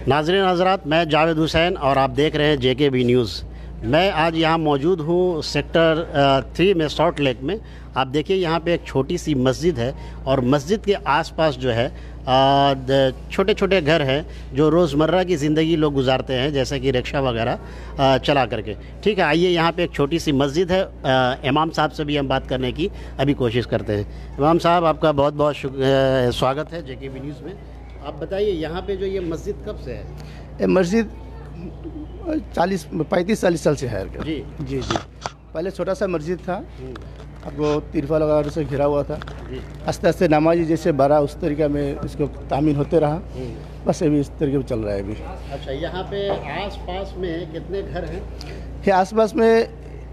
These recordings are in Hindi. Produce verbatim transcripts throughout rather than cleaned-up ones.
नाज़रीन हज़रात, मैं जावेद हुसैन और आप देख रहे हैं जे के बी न्यूज़। मैं आज यहाँ मौजूद हूँ सेक्टर थ्री में, सॉल्ट लेक में। आप देखिए यहाँ पे एक छोटी सी मस्जिद है और मस्जिद के आसपास जो है छोटे छोटे घर हैं जो रोज़मर्रा की ज़िंदगी लोग गुजारते हैं, जैसे कि रिक्शा वगैरह चला करके। ठीक है, आइए यहाँ पे एक छोटी सी मस्जिद है। आ, इमाम साहब से भी हम बात करने की अभी कोशिश करते हैं। इमाम साहब, आपका बहुत बहुत स्वागत है जे के बी न्यूज़ में। आप बताइए यहाँ पे जो ये मस्जिद कब से है? ये मस्जिद चालीस पैंतीस चालीस साल से है। जी जी जी पहले छोटा सा मस्जिद था, आपको तिरफा लगा से घिरा हुआ था। आस्ते आस्ते नमाजी जैसे बड़ा उस तरीका में इसको तामील होते रहा, बस अभी इस तरीके में चल रहा है अभी। अच्छा, यहाँ पे आसपास में कितने घर हैं? ये आसपास में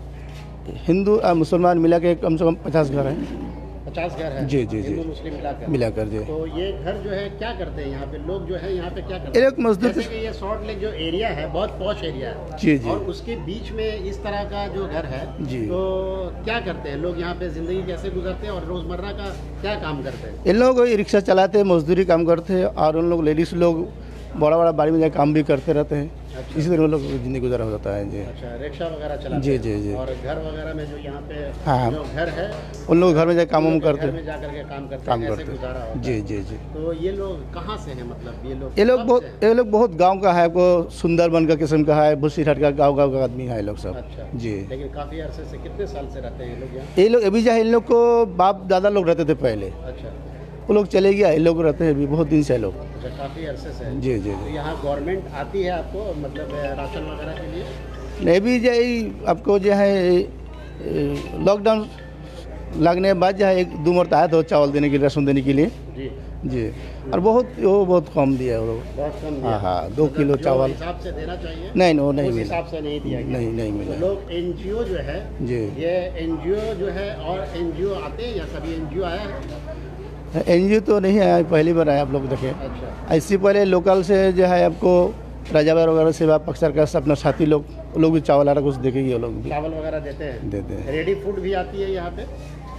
हिंदू और मुसलमान मिला के कम से कम पचास घर हैं। पचास घर है? जी जी जी, मुस्लिम मिलाकर मिलाकर जी। तो ये घर जो है क्या करते हैं यहाँ पे लोग, जो है यहाँ पे क्या करते ये हैं? लोग मजदूर, जैसे कि ये सॉल्ट लेक जो एरिया है बहुत पॉश एरिया है जी जी, और उसके बीच में इस तरह का जो घर है जी, तो क्या करते हैं लोग यहाँ पे, जिंदगी कैसे गुजरते हैं और रोजमर्रा का क्या काम करते हैं? इन लोग रिक्शा चलाते हैं, मजदूरी काम करते हैं और उन लोग लेडीज लोग बड़ा बड़ा बाड़ी में जाकर काम भी करते रहते हैं। अच्छा। इसी तरह उन लोग जिंदगी गुजारा होता है जी। अच्छा, रिक्शा वगैरह चलाते जी हैं? जी जी। और घर वगैरह में जो यहाँ पे हाँ, जो घर है उन लोग घर में जाकर काम वाम घर करते में हैं, जाकर के काम करते काम हैं, करते ऐसे हैं। गुजारा होता जी है। जी जी। तो ये लोग कहाँ से हैं, मतलब ये लोग ये लोग कब बहुत से हैं? ये लोग बहुत गांव का है, आपको सुंदरबन का किस्म का है, भूसीहट का गांव गांव का आदमी है ये लोग सब। अच्छा जी। लेकिन काफी अरसे से, कितने साल से रहते हैं ये लोग यहाँ? ये लोग अभी जो है, इन लोग को बाप दादा लोग रहते थे पहले, अच्छा, वो लोग चले गया, ये लोग रहते हैं अभी बहुत दिन से लोग। अच्छा, काफी अरसे से है। जी जी तो जी। यहाँ गवर्नमेंट आती है आपको, मतलब राशन वगैरह के लिए? नहीं, भी जो है आपको जो है लॉकडाउन लगने के बाद जो है एक दो मरता आया था चावल देने के लिए, राशन देने के लिए जी जी। और बहुत वो बहुत कम दिया वो लोग। बहुत कम दिया। हाँ हाँ, दो मतलब किलो जो चावल हिसाब से देना चाहिए नहीं, वो नहीं उस मिला, हिसाब से नहीं दिया गया। नहीं नहीं तो मिला लोग एनजीओ जो है जी। ये एनजीओ जो है, और एनजीओ आते हैं या कभी एनजीओ आया है? एनजीओ तो नहीं आया, पहली बार आया आप लोग देखे। अच्छा, इससे पहले लोकल से जो है आपको राजाबार वगैरह सेवा पक्ष सरकार से अपना साथी लोग वो लोग भी चावल आ रहा कुछ देखेंगे, वो लोग भी चावल वगैरह देते हैं? देते हैं रेडी फूड भी आती है यहाँ पे?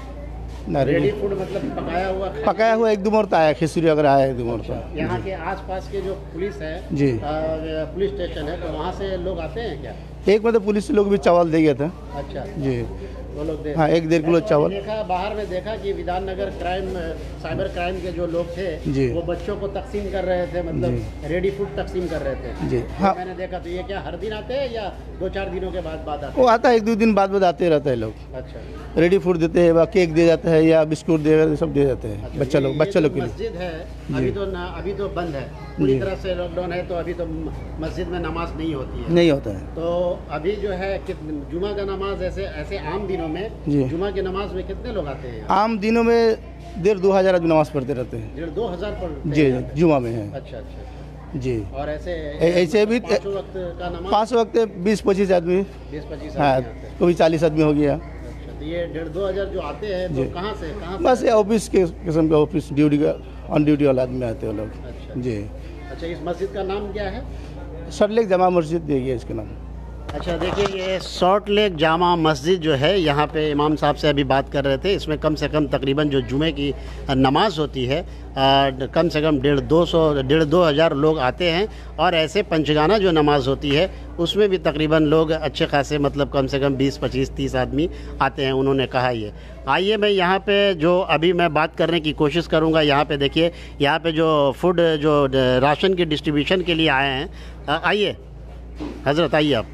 ना। रेडी फूड मतलब पकाया हुआ खाना? पकाया हुआ एक दो मरता आया, खिचड़ी वगैरह आया एक दो मरता। यहाँ के आसपास के जो पुलिस है जी। आ, पुलिस स्टेशन है, तो वहाँ से लोग आते हैं क्या? एक मतलब पुलिस लोग भी चावल दे गया था अच्छा जी। वो लोग दे हाँ, एक डेढ़ किलो मैंने चावल। देखा बाहर में, देखा कि विधाननगर क्राइम साइबर क्राइम के जो लोग थे जी। वो बच्चों को तकसीम कर रहे थे, मतलब रेडी फूड तकसीम कर रहे थे जी। तो हाँ, मैंने देखा। तो ये क्या हर दिन आते हैं या दो चार दिनों के बाद बाद आते वो आता है एक दो दिन बाद बाद आते रहते हैं लोग। हैं? अच्छा, रेडी फूड देते हैं, केक दे जाता है या बिस्कुट दे, सब दे जाते हैं अच्छा, बच्चा ये- लोग ये बच्चा जो लोग के लिए। मस्जिद है अभी तो ना, अभी तो बंद है पूरी तरह से, लॉकडाउन है, तो अभी तो मस्जिद में नमाज नहीं होती है। नहीं होता है तो अभी जो है जुमा का नमाज, ऐसे ऐसे आम दिनों में जी। जुमा की नमाज में कितने लोग आते हैं यहाँ? आम दिनों में डेढ़ दो हज़ार आदमी नमाज पढ़ते रहते हैं डेढ़ दो हजार पर जी, जुमा में है अच्छा अच्छा। जी। और ऐसे ऐ- ऐसे भी पाँचों वक्त का नमाज पाँच वक्त बीस पच्चीस आदमी, बीस पच्चीस हाँ, आदमी आते हैं। कभी चालीस आदमी हो गया। अच्छा, तो ये डेढ़ दो हजार जो आते हैं तो जी। कहाँ से कहाँ बस से? ये ऑफिस के किस्म का ऑफिस ड्यूटी का ऑन ड्यूटी वाले आदमी आते हैं वो लोग अच्छा जी। अच्छा, इस मस्जिद का नाम क्या है? सर लेक जमा मस्जिद देगी इसका नाम। अच्छा, देखिए ये सॉल्ट लेक जामा मस्जिद जो है, यहाँ पे इमाम साहब से अभी बात कर रहे थे। इसमें कम से कम तकरीबन जो जुमे की नमाज होती है आ, कम से कम डेढ़ दो सौ डेढ़ दो हज़ार लोग आते हैं। और ऐसे पंचगाना जो नमाज होती है उसमें भी तकरीबन लोग अच्छे खासे, मतलब कम से कम बीस पच्चीस तीस आदमी आते हैं, उन्होंने कहा ये। आइए मैं यहाँ पे जो अभी मैं बात करने की कोशिश करूँगा। यहाँ पे देखिए, यहाँ पे जो फूड जो राशन की डिस्ट्रीब्यूशन के लिए आए हैं, आ, आइए हज़रत, आइए आप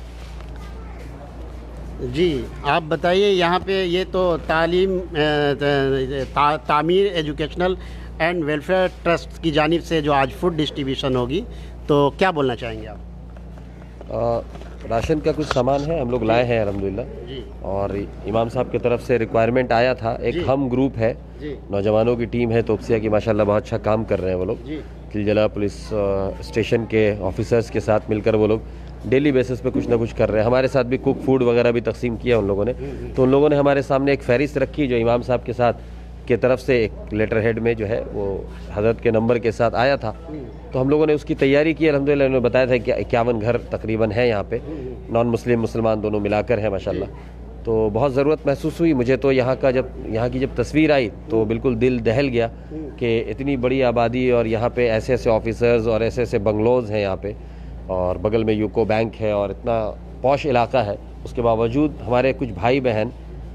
जी। आप बताइए यहाँ पे ये तो तालीम ता, तामीर एजुकेशनल एंड वेलफेयर ट्रस्ट की जानिब से जो आज फूड डिस्ट्रीब्यूशन होगी, तो क्या बोलना चाहेंगे आप? आ, राशन का कुछ सामान है, हम लोग लाए हैं अल्हम्दुलिल्लाह। जी और इमाम साहब की तरफ से रिक्वायरमेंट आया था। जी। एक हम ग्रुप है, जी नौजवानों की टीम है तोपसिया की, माशाल्लाह बहुत अच्छा काम कर रहे हैं वो लोग। जी किलजला पुलिस स्टेशन के ऑफिसर्स के साथ मिलकर वो लोग डेली बेसिस पे कुछ ना कुछ कर रहे हैं। हमारे साथ भी कुक फूड वगैरह भी तकसीम किया उन लोगों ने। तो उन लोगों ने हमारे सामने एक फहरिस्त रखी जो इमाम साहब के साथ के तरफ से एक लेटर हेड में जो है वो हजरत के नंबर के साथ आया था। तो हम लोगों ने उसकी तैयारी की अल्हम्दुलिल्लाह। उन्होंने बताया था कि इक्यावन घर तकरीबन है यहाँ पे, नॉन मुस्लिम मुसलमान दोनों मिलाकर है माशाल्लाह। तो बहुत ज़रूरत महसूस हुई मुझे। तो यहाँ का जब यहाँ की जब तस्वीर आई तो बिल्कुल दिल दहल गया कि इतनी बड़ी आबादी और यहाँ पे ऐसे ऐसे ऑफिसर्स और ऐसे ऐसे बंगलोज़ हैं यहाँ पे, और बगल में यूको बैंक है और इतना पॉश इलाका है, उसके बावजूद हमारे कुछ भाई बहन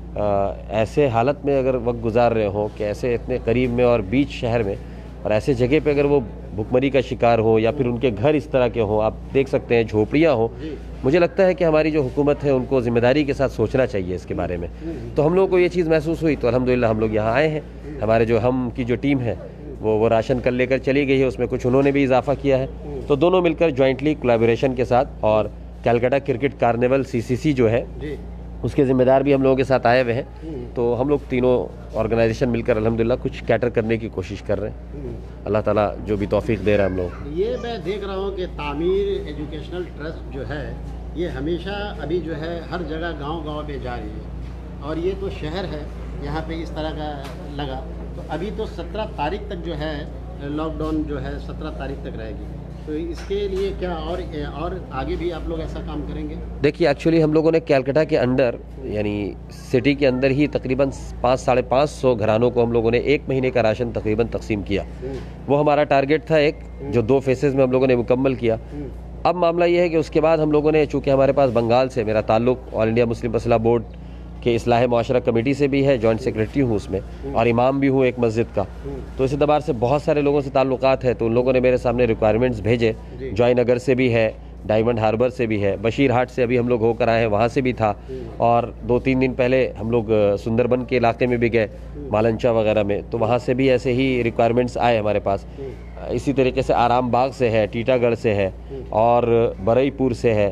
ऐसे हालत में अगर वक्त गुजार रहे हों कि ऐसे इतने करीब में और बीच शहर में और ऐसे जगह पे अगर वो भुखमरी का शिकार हो या फिर उनके घर इस तरह के हों, आप देख सकते हैं झोपड़ियाँ हों, मुझे लगता है कि हमारी जो हुकूमत है उनको ज़िम्मेदारी के साथ सोचना चाहिए इसके बारे में। तो हम लोगों को ये चीज़ महसूस हुई तो अल्हम्दुलिल्लाह हम लोग यहाँ आए हैं। हमारे जो हम की जो टीम है वो वो राशन कल लेकर चली गई है, उसमें कुछ उन्होंने भी इजाफा किया है। तो दोनों मिलकर जॉइंटली कोलैबोरेशन के साथ, और Calcutta cricket carnival C C C जो है उसके ज़िम्मेदार भी हम लोगों के साथ आए हुए हैं। तो हम लोग तीनों ऑर्गेनाइजेशन मिलकर अल्हम्दुलिल्लाह कुछ कैटर करने की कोशिश कर रहे हैं। अल्लाह ताला जो भी तौफीक दे रहा है हम लोग। ये मैं देख रहा हूँ कि तामीर एजुकेशनल ट्रस्ट जो है ये हमेशा अभी जो है हर जगह गांव-गांव में जा रही है, और ये तो शहर है यहाँ पे इस तरह का लगा। तो अभी तो सत्रह तारीख तक जो है लॉकडाउन जो है सत्रह तारीख तक रहेगी, तो इसके लिए क्या और और आगे भी आप लोग ऐसा काम करेंगे? देखिए, एक्चुअली हम लोगों ने कैलकाटा के अंदर यानी सिटी के अंदर ही तकरीबन पाँच साढ़े पाँच सौ घरानों को हम लोगों ने एक महीने का राशन तकरीबन तकसीम किया। वो हमारा टारगेट था एक, जो दो फेसेस में हम लोगों ने मुकम्मल किया। अब मामला ये है कि उसके बाद हम लोगों ने, चूँकि हमारे पास बंगाल से मेरा ताल्लुक़ ऑल इंडिया मुस्लिम मसला बोर्ड के इस्लाह मुआशरा कमेटी से भी है, जॉइंट सेक्रेटरी हूँ उसमें, और इमाम भी हूँ एक मस्जिद का। तो इस एतबार से बहुत सारे लोगों से ताल्लुकात है। तो उन लोगों ने मेरे सामने रिक्वायरमेंट्स भेजे। जॉयनगर से भी है, डायमंड हार्बर से भी है, बशीर हाट से अभी हम लोग होकर आए हैं, वहाँ से भी था, और दो तीन दिन पहले हम लोग सुंदरबन के इलाके में भी गए, मालंचा वगैरह में, तो वहाँ से भी ऐसे ही रिक्वायरमेंट्स आए हमारे पास। इसी तरीके से आराम बाग से है, टीटागढ़ से है, और बरईपुर से है,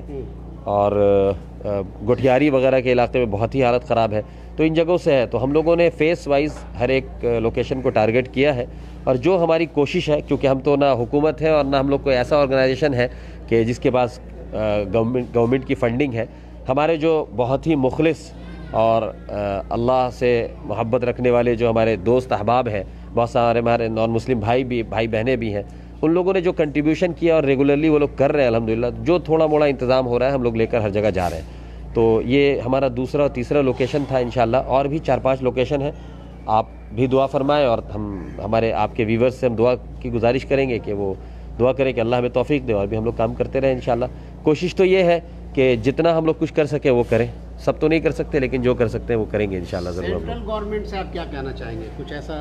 और गोठियारी वगैरह के इलाके में बहुत ही हालत ख़राब है। तो इन जगहों से है। तो हम लोगों ने फेस वाइज हर एक लोकेशन को टारगेट किया है, और जो हमारी कोशिश है, क्योंकि हम तो ना हुकूमत है और ना हम लोग कोई ऐसा ऑर्गेनाइजेशन है कि जिसके पास गवर्नमेंट गवर्नमेंट की फंडिंग है। हमारे जो बहुत ही मुखलिस और अल्लाह से मोहब्बत रखने वाले जो हमारे दोस्त अहबाब हैं, बहुत सारे हमारे नॉन मुस्लिम भाई भी भाई बहनें भी हैं, उन लोगों ने जो कंट्रीब्यूशन किया और रेगुलरली वो लोग कर रहे हैं अल्हम्दुलिल्लाह। जो थोड़ा मोड़ा इंतज़ाम हो रहा है हम लोग लेकर हर जगह जा रहे हैं। तो ये हमारा दूसरा और तीसरा लोकेशन था। इंशाल्लाह और भी चार पांच लोकेशन है। आप भी दुआ फरमाएं, और हम हमारे आपके व्यूवर्स से हम दुआ की गुजारिश करेंगे कि वो दुआ करें कि अल्लाह हमें तौफीक दे, और भी हम लोग काम करते रहें इंशाल्लाह। कोशिश तो ये है कि जितना हम लोग कुछ कर सके वो करें। सब तो नहीं कर सकते, लेकिन जो कर सकते हैं वो करेंगे इंशाल्लाह ज़रूर। सेंट्रल गवर्नमेंट से आप क्या कहना चाहेंगे? कुछ ऐसा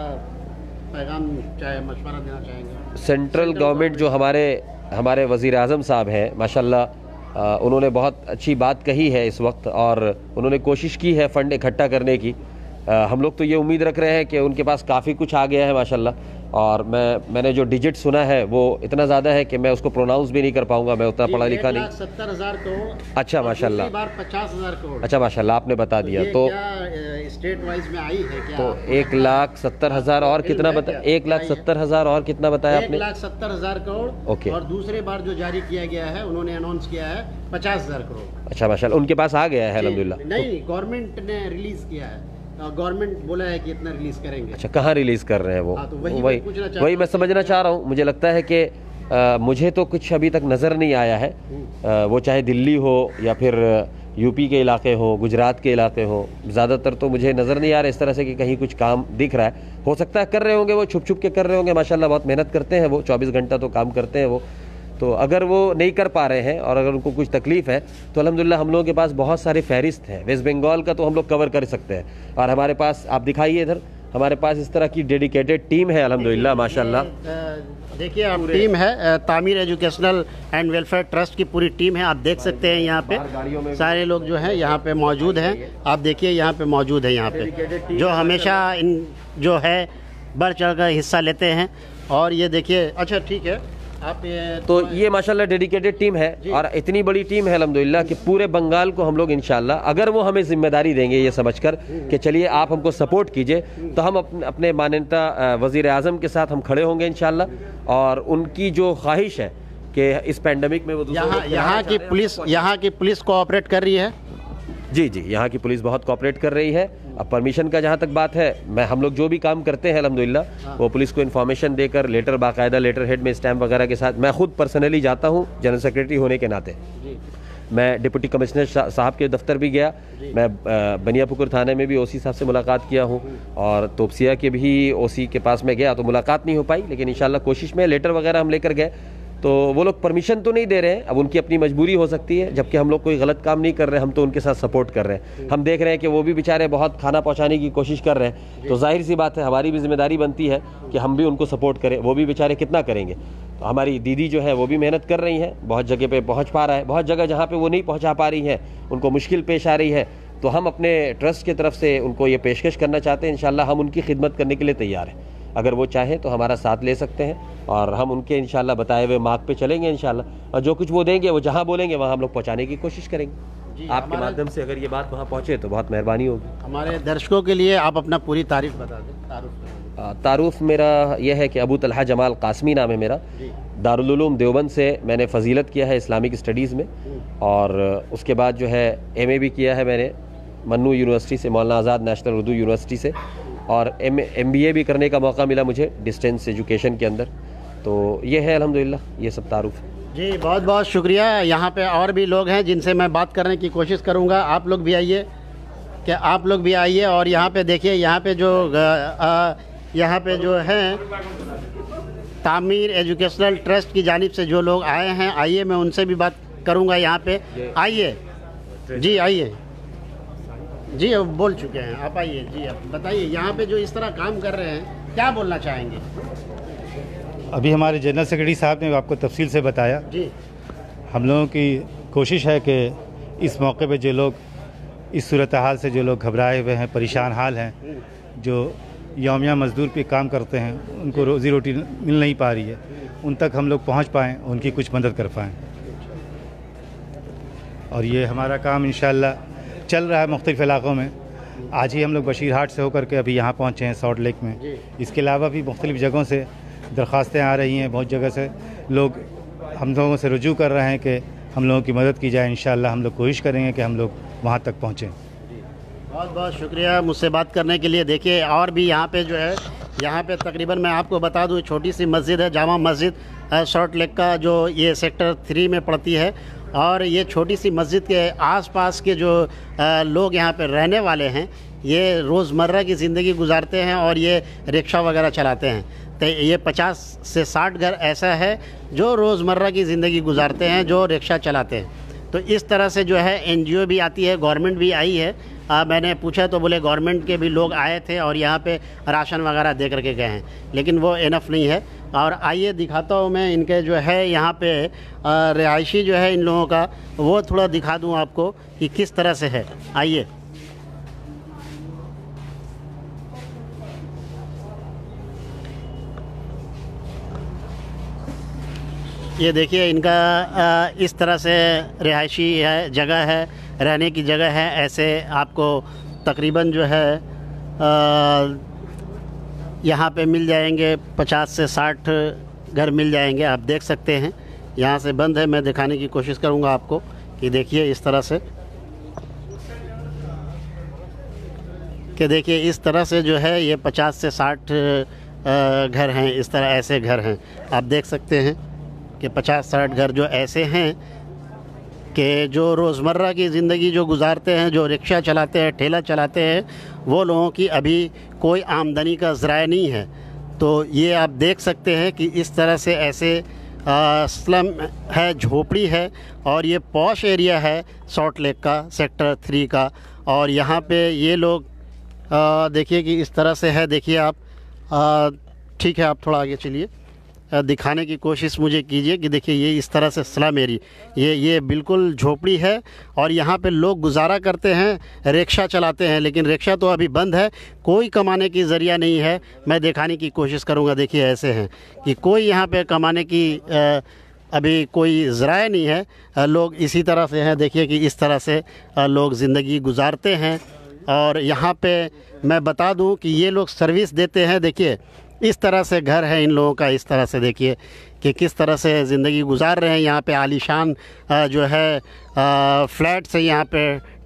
पैगाम चाहे मशवरा देना चाहेंगे? सेंट्रल गवर्नमेंट जो हमारे हमारे वज़ीर आज़म साहब हैं, माशाल्लाह, उन्होंने बहुत अच्छी बात कही है इस वक्त, और उन्होंने कोशिश की है फ़ंड इकट्ठा करने की। आ, हम लोग तो ये उम्मीद रख रहे हैं कि उनके पास काफ़ी कुछ आ गया है माशाल्लाह, और मैं मैंने जो डिजिट सुना है वो इतना ज़्यादा है कि मैं उसको प्रोनाउंस भी नहीं कर पाऊंगा, मैं उतना पढ़ा लिखा नहीं। सत्तर हज़ार करोड़। अच्छा माशाल्लाह। बार पचास हज़ार करोड़। अच्छा माशाल्लाह, आपने बता दिया। तो स्टेट वाइज में आई है क्या? तो एक लाख सत्तर हज़ार और कितना बताया? एक लाख सत्तर हज़ार और कितना बताया आपने? एक लाख सत्तर हज़ार करोड़। ओके। और दूसरे बार जो जारी किया गया है, उन्होंने अनाउंस किया है पचास हज़ार करोड़। अच्छा माशाल्लाह, उनके पास आ गया है अल्हम्दुलिल्लाह। नहीं, गवर्नमेंट ने रिलीज किया है, गवर्नमेंट बोला है कि इतना रिलीज करेंगे। अच्छा, कहाँ रिलीज कर रहे हैं वो? हाँ, तो वही वही वही मैं समझना चाह रहा हूँ। मुझे लगता है कि आ, मुझे तो कुछ अभी तक नज़र नहीं आया है। आ, वो चाहे दिल्ली हो या फिर यूपी के इलाके हो, गुजरात के इलाके हो, ज़्यादातर तो मुझे नज़र नहीं आ रहा इस तरह से कि कहीं कुछ काम दिख रहा है। हो सकता है कर रहे होंगे, वो छुप छुप के कर रहे होंगे। माशाल्लाह बहुत मेहनत करते हैं वो, चौबीस घंटा तो काम करते हैं वो। तो अगर वो नहीं कर पा रहे हैं और अगर उनको कुछ तकलीफ़ है तो अल्हम्दुलिल्लाह हम लोगों के पास बहुत सारे फहरिस्त हैं। वेस्ट बंगाल का तो हम लोग कवर कर सकते हैं, और हमारे पास आप दिखाइए इधर, हमारे पास इस तरह की डेडिकेटेड टीम है अल्हम्दुलिल्लाह माशाल्लाह। देखिए आप टीम है, Tameer educational and welfare trust की पूरी टीम है। आप देख सकते हैं यहाँ पे सारे लोग जो हैं यहाँ पे मौजूद हैं। आप देखिए यहाँ पे मौजूद है, यहाँ पे जो हमेशा इन जो है बढ़ चढ़ कर हिस्सा लेते हैं। और ये देखिए, अच्छा ठीक है, आप ये तो ये माशाल्लाह डेडिकेटेड टीम है, और इतनी बड़ी टीम है अल्हम्दुलिल्लाह कि पूरे बंगाल को हम लोग इंशाल्लाह, अगर वो हमें जिम्मेदारी देंगे ये समझकर कि चलिए आप हमको सपोर्ट कीजिए, तो हम अपने अपने माननीय वज़ीर आज़म के साथ हम खड़े होंगे इंशाल्लाह। और उनकी जो ख्वाहिश है कि इस पैंडमिक में वो यहाँ यहाँ की पुलिस यहाँ की पुलिस कोऑपरेट कर रही है। जी जी, यहाँ की पुलिस बहुत कोऑपरेट कर रही है। अब परमिशन का जहाँ तक बात है, मैं हम लोग जो भी काम करते हैं अल्हम्दुलिल्लाह वो पुलिस को इन्फॉर्मेशन देकर, लेटर बाकायदा लेटर हेड में स्टैम्प वगैरह के साथ, मैं खुद पर्सनली जाता हूँ जनरल सेक्रेटरी होने के नाते। मैं डिप्टी कमिश्नर साहब के दफ्तर भी गया, मैं बनियापुकुर थाने में भी ओसी साहब से मुलाकात किया हूँ और तोपसिया के भी ओसी के पास में गया तो मुलाकात नहीं हो पाई, लेकिन इंशाल्लाह कोशिश में लेटर वगैरह हम लेकर गए तो वो लोग परमिशन तो नहीं दे रहे हैं। अब उनकी अपनी मजबूरी हो सकती है, जबकि हम लोग कोई गलत काम नहीं कर रहे, हम तो उनके साथ सपोर्ट कर रहे हैं। हम देख रहे हैं कि वो भी बेचारे बहुत खाना पहुंचाने की कोशिश कर रहे हैं, तो जाहिर सी बात है हमारी भी जिम्मेदारी बनती है कि हम भी उनको सपोर्ट करें। वो भी बेचारे कितना करेंगे। तो हमारी दीदी जो है वो भी मेहनत कर रही हैं, बहुत जगह पे पहुँच पा रहा है, बहुत जगह जहाँ पर वो नहीं पहुँचा पा रही हैं उनको मुश्किल पेश आ रही है, तो हम अपने ट्रस्ट की तरफ से उनको ये पेशकश करना चाहते हैं। इंशाल्लाह हम उनकी खिदमत करने के लिए तैयार हैं। अगर वो चाहें तो हमारा साथ ले सकते हैं और हम उनके इंशाल्लाह बताए हुए मार्ग पे चलेंगे इंशाल्लाह, और जो कुछ वो देंगे वो जहाँ बोलेंगे वहाँ हम लोग पहुँचाने की कोशिश करेंगे। आपके माध्यम से अगर ये बात वहाँ पहुँचे तो बहुत मेहरबानी होगी। हमारे दर्शकों के लिए आप अपना पूरी तारीफ बता दें। तारुफ तारुफ मेरा यह है कि अबू तलहा जमाल कासमी नाम है मेरा। दारुल उलूम देवबंद से मैंने फ़जीलत किया है इस्लामिक स्टडीज़ में, और उसके बाद जो है एम ए भी किया है मैंने मन्नू यूनिवर्सिटी से, मौलाना आज़ाद नेशनल उर्दू यूनिवर्सिटी से, और एम एम बी ए भी करने का मौका मिला मुझे डिस्टेंस एजुकेशन के अंदर। तो ये है अल्हम्दुलिल्लाह, ये सब तारुफ है जी। बहुत बहुत शुक्रिया। यहाँ पे और भी लोग हैं जिनसे मैं बात करने की कोशिश करूँगा। आप लोग भी आइए, कि आप लोग भी आइए और यहाँ पे देखिए, यहाँ पे जो यहाँ पे जो है तामीर एजुकेशनल ट्रस्ट की जानिब से जो लोग आए हैं, आइए मैं उनसे भी बात करूँगा। यहाँ पे आइए जी, आइए जी, अब बोल चुके हैं, आप आइए जी। अब बताइए, यहाँ पे जो इस तरह काम कर रहे हैं क्या बोलना चाहेंगे? अभी हमारे जनरल सेक्रेटरी साहब ने आपको तफसील से बताया जी। हम लोगों की कोशिश है कि इस मौके पे जो लोग इस सूरत हाल से जो लोग घबराए हुए हैं, परेशान हाल हैं, जो यौमिया मज़दूर पे काम करते हैं, उनको रोज़ी रोटी मिल नहीं पा रही है, उन तक हम लोग पहुँच पाएँ, उनकी कुछ मदद कर पाएँ। और ये हमारा काम इंशाअल्लाह चल रहा है मुख्तलिफ़ इलाक़ों में। आज ही हम लोग बशीरहाट से होकर के अभी यहाँ पहुँचे हैं सॉल्ट लेक में। इसके अलावा भी मुख्तलिफ़ जगहों से दरख्वास्तें आ रही हैं, बहुत जगह से लोग हम लोगों से रुजू कर रहे हैं कि हम लोगों की मदद की जाए। इंशाअल्लाह हम लोग कोशिश करेंगे कि हम लोग वहाँ तक पहुँचें। बहुत बहुत शुक्रिया मुझसे बात करने के लिए। देखिए और भी यहाँ पे जो है, यहाँ पे तकरीबन मैं आपको बता दूँ, छोटी सी मस्जिद है, जामा मस्जिद सॉल्ट लेक का, जो ये सेक्टर थ्री में पड़ती है। और ये छोटी सी मस्जिद के आसपास के जो आ, लोग यहाँ पे रहने वाले हैं, ये रोज़मर्रा की ज़िंदगी गुजारते हैं और ये रिक्शा वगैरह चलाते हैं। तो ये पचास से साठ घर ऐसा है जो रोज़मर्रा की ज़िंदगी गुजारते हैं, जो रिक्शा चलाते हैं। तो इस तरह से जो है एन जी ओ भी आती है, गवर्नमेंट भी आई है। आ, मैंने पूछा तो बोले गवर्नमेंट के भी लोग आए थे और यहाँ पे राशन वगैरह दे करके गए हैं, लेकिन वो इनफ नहीं है। और आइए दिखाता हूँ मैं इनके जो है यहाँ पे रिहायशी जो है इन लोगों का, वो थोड़ा दिखा दूँ आपको कि किस तरह से है। आइए ये देखिए, इनका आ, इस तरह से रिहायशी है, जगह है, रहने की जगह है। ऐसे आपको तकरीबन जो है आ, यहाँ पे मिल जाएंगे पचास से साठ घर मिल जाएंगे। आप देख सकते हैं यहाँ से बंद है, मैं दिखाने की कोशिश करूँगा आपको कि देखिए इस तरह से, कि देखिए इस तरह से जो है ये पचास से साठ घर हैं, इस तरह ऐसे घर हैं। आप देख सकते हैं कि पचास साठ घर जो ऐसे हैं कि जो रोज़मर्रा की ज़िंदगी जो गुजारते हैं, जो रिक्शा चलाते हैं, ठेला चलाते हैं, वो लोगों की अभी कोई आमदनी का ज़राया नहीं है। तो ये आप देख सकते हैं कि इस तरह से ऐसे आ, स्लम है, झोपड़ी है, और ये पॉश एरिया है सॉल्ट लेक का, सेक्टर थ्री का। और यहाँ पे ये लोग देखिए कि इस तरह से है। देखिए आप, ठीक है, आप थोड़ा आगे चलिए, दिखाने की कोशिश मुझे कीजिए कि देखिए ये इस तरह से स्लम एरिया, ये ये बिल्कुल झोपड़ी है और यहाँ पे लोग गुजारा करते हैं, रिक्शा चलाते हैं। लेकिन रिक्शा तो अभी बंद है, कोई कमाने की ज़रिया नहीं है। मैं दिखाने की कोशिश करूँगा। देखिए ऐसे हैं कि कोई यहाँ पे कमाने की आ, अभी कोई ज़राया नहीं है। आ, लोग इसी तरह से हैं। देखिए कि इस तरह से आ, लोग ज़िंदगी गुजारते हैं। और यहाँ पे मैं बता दूँ कि ये लोग सर्विस देते हैं। देखिए इस तरह से घर है इन लोगों का, इस तरह से देखिए कि किस तरह से ज़िंदगी गुजार रहे हैं। यहाँ पे आलीशान जो है फ्लैट्स है, यहाँ पे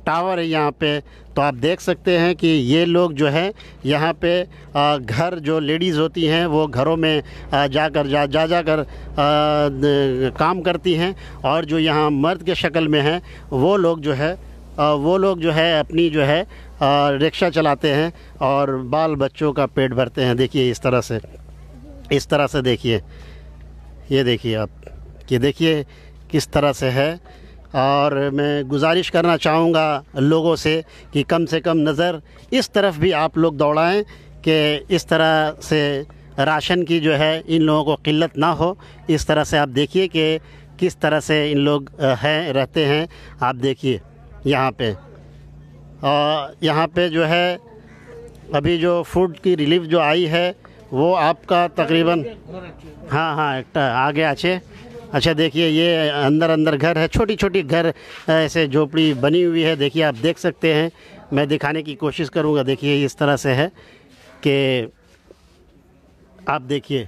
टावर है यहाँ पे, तो आप देख सकते हैं कि ये लोग जो है यहाँ पे आ, घर जो लेडीज़ होती हैं वो घरों में आ, जाकर जा जा जाकर काम करती हैं, और जो यहाँ मर्द के शक्ल में हैं वो लोग जो है आ, वो लोग जो है अपनी जो है रिक्शा चलाते हैं और बाल बच्चों का पेट भरते हैं। देखिए इस तरह से, इस तरह से देखिए, ये देखिए आप, ये देखिए किस तरह से है। और मैं गुजारिश करना चाहूँगा लोगों से कि कम से कम नज़र इस तरफ भी आप लोग दौड़ाएं कि इस तरह से राशन की जो है इन लोगों को किल्लत ना हो। इस तरह से आप देखिए कि किस तरह से इन लोग हैं रहते हैं। आप देखिए यहाँ पे, और यहाँ पे जो है अभी जो फूड की रिलीफ जो आई है वो आपका तकरीबन, हाँ हाँ एक आगे आचे। अच्छा देखिए ये अंदर अंदर घर है, छोटी छोटी घर ऐसे झोपड़ी बनी हुई है। देखिए आप देख सकते हैं, मैं दिखाने की कोशिश करूँगा। देखिए इस तरह से है कि आप देखिए,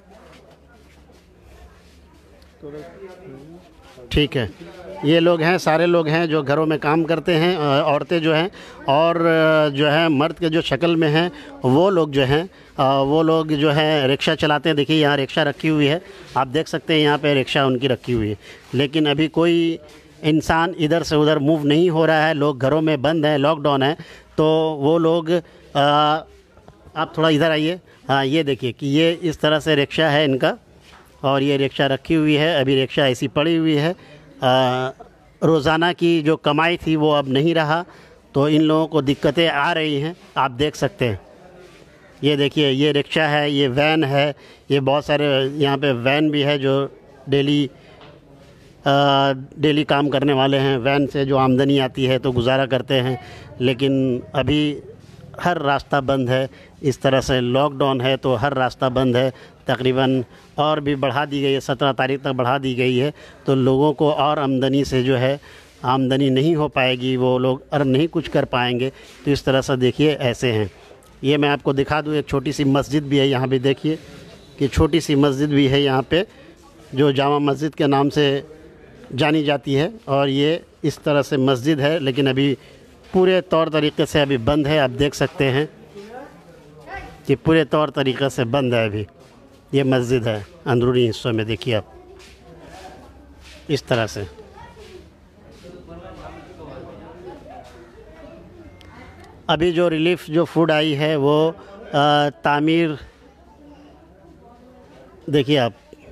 ठीक है, ये लोग हैं, सारे लोग हैं जो घरों में काम करते हैं, औरतें जो हैं, और जो है मर्द के जो शक्ल में हैं वो लोग जो हैं वो लोग जो है रिक्शा चलाते हैं। देखिए यहाँ रिक्शा रखी हुई है, आप देख सकते हैं यहाँ पे रिक्शा उनकी रखी हुई है, लेकिन अभी कोई इंसान इधर से उधर मूव नहीं हो रहा है। लोग घरों में बंद हैं, लॉकडाउन है, तो वो लोग आ, आप थोड़ा इधर आइए। हाँ ये देखिए कि ये इस तरह से रिक्शा है इनका, और ये रिक्शा रखी हुई है, अभी रिक्शा ऐसी पड़ी हुई है। रोज़ाना की जो कमाई थी वो अब नहीं रहा, तो इन लोगों को दिक्कतें आ रही हैं, आप देख सकते हैं। ये देखिए ये रिक्शा है, ये वैन है, ये बहुत सारे यहाँ पे वैन भी है जो डेली डेली काम करने वाले हैं। वैन से जो आमदनी आती है तो गुजारा करते हैं, लेकिन अभी हर रास्ता बंद है। इस तरह से लॉकडाउन है तो हर रास्ता बंद है, तकरीबन और भी बढ़ा दी गई है, सत्रह तारीख तक बढ़ा दी गई है, तो लोगों को और आमदनी से जो है आमदनी नहीं हो पाएगी, वो लोग अर्न नहीं कुछ कर पाएंगे। तो इस तरह से देखिए ऐसे हैं। ये मैं आपको दिखा दूँ, एक छोटी सी मस्जिद भी है यहाँ पे, देखिए कि छोटी सी मस्जिद भी है यहाँ पे जो जामा मस्जिद के नाम से जानी जाती है, और ये इस तरह से मस्जिद है, लेकिन अभी पूरे तौर तरीके से अभी बंद है। आप देख सकते हैं कि पूरे तौर तरीके से बंद है अभी। ये मस्जिद है अंदरूनी हिस्सों में, देखिए आप इस तरह से। अभी जो रिलीफ जो फूड आई है वो आ, तामीर, देखिए आप,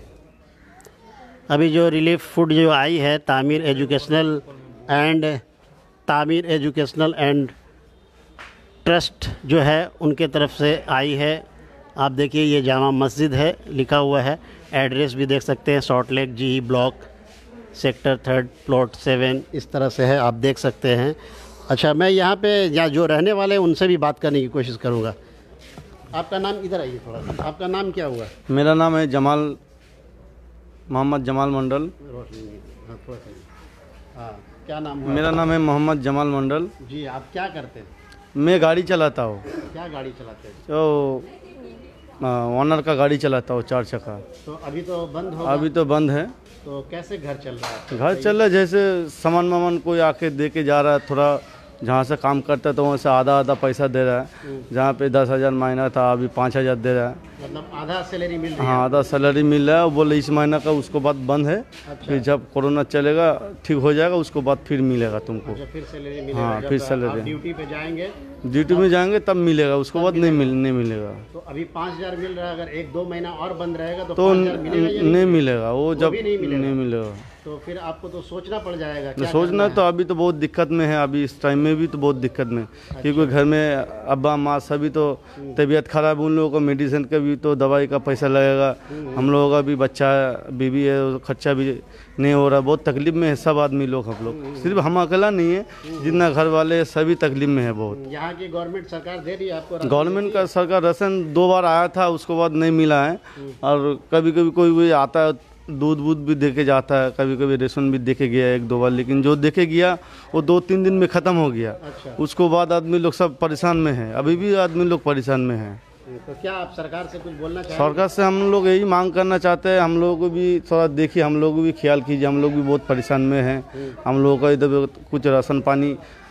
अभी जो रिलीफ फूड जो आई है Tameer educational and Tameer educational and trust जो है उनके तरफ से आई है। आप देखिए ये जामा मस्जिद है, लिखा हुआ है, एड्रेस भी देख सकते हैं, Salt Lake G block sector third plot seven, इस तरह से है, आप देख सकते हैं। अच्छा मैं यहाँ पे या जो रहने वाले हैं उनसे भी बात करने की कोशिश करूँगा। आपका नाम, इधर आइए थोड़ा सा, आपका नाम क्या हुआ? मेरा नाम है जमाल, मोहम्मद जमाल मंडल। हाँ क्या नाम हुआ? मेरा नाम है मोहम्मद जमाल मंडल जी। आप क्या करते हैं? मैं गाड़ी चलाता हूँ। क्या गाड़ी चलाते हैं? तो ऑनर का गाड़ी चलाता हूँ, चार चक्का। तो अभी तो बंद होगा? अभी तो बंद है। तो कैसे घर चल रहा है? घर चल रहा है, जैसे सामान वामान कोई आके दे के जा रहा है, थोड़ा जहाँ से काम करता है तो वहाँ से आधा आधा पैसा दे रहा है। जहाँ पे दस हज़ार महीना था अभी पाँच हज़ार दे रहा है, मतलब आधा सैलरी मिल रही है? हाँ आधा सैलरी मिल रहा है। वो बोले इस महीना का, उसको बाद बंद है। अच्छा। फिर जब कोरोना चलेगा ठीक हो जाएगा उसको बाद फिर मिलेगा तुमको। अच्छा, फिर सैलरी मिलेगा? हाँ जब फिर आप सैलरी ड्यूटी पे जाएंगे, ड्यूटी में जाएंगे तब मिलेगा, उसको बाद नहीं मिल नहीं मिलेगा। तो अभी पाँच हज़ार मिल रहा है, अगर एक दो महीना और बंद रहेगा तो तो पाँच हज़ार मिलेगा या नहीं मिलेगा, वो जब भी नहीं मिलेगा? नहीं मिलेगा तो फिर आपको तो सोचना पड़ जाएगा। तो क्या सोचना करना तो है? अभी तो बहुत दिक्कत में है, अभी इस टाइम में भी तो बहुत दिक्कत में, क्योंकि घर में अब्बा माँ सभी तो तबीयत खराब, उन लोगों को मेडिसिन का भी तो दवाई का पैसा लगेगा, हम लोगों का भी बच्चा बीबी है, खर्चा भी नहीं हो रहा, बहुत तकलीफ में है सब आदमी लोग। हम लोग सिर्फ हम अकेला नहीं है, जितना घर वाले सभी तकलीफ में है बहुत। यहाँ की गवर्नमेंट सरकार दे रही है आपको? गवर्नमेंट का सरकार राशन दो बार आया था, उसके बाद नहीं मिला है। और कभी कभी कोई भी आता है दूध वूध भी दे के जाता है, कभी कभी रेशन भी दे के गया एक दो बार, लेकिन जो दे के गया वो दो तीन दिन में ख़त्म हो गया। अच्छा। उसको बाद आदमी लोग सब परेशान में है, अभी भी आदमी लोग परेशान में है। तो क्या आप सरकार से कुछ बोलना चाहेंगे? सरकार से हम लोग यही मांग करना चाहते हैं, हम लोगों को भी थोड़ा देखिए, हम लोग भी ख्याल कीजिए, हम लोग भी बहुत परेशान में हैं। हम लोगों का इधर कुछ राशन पानी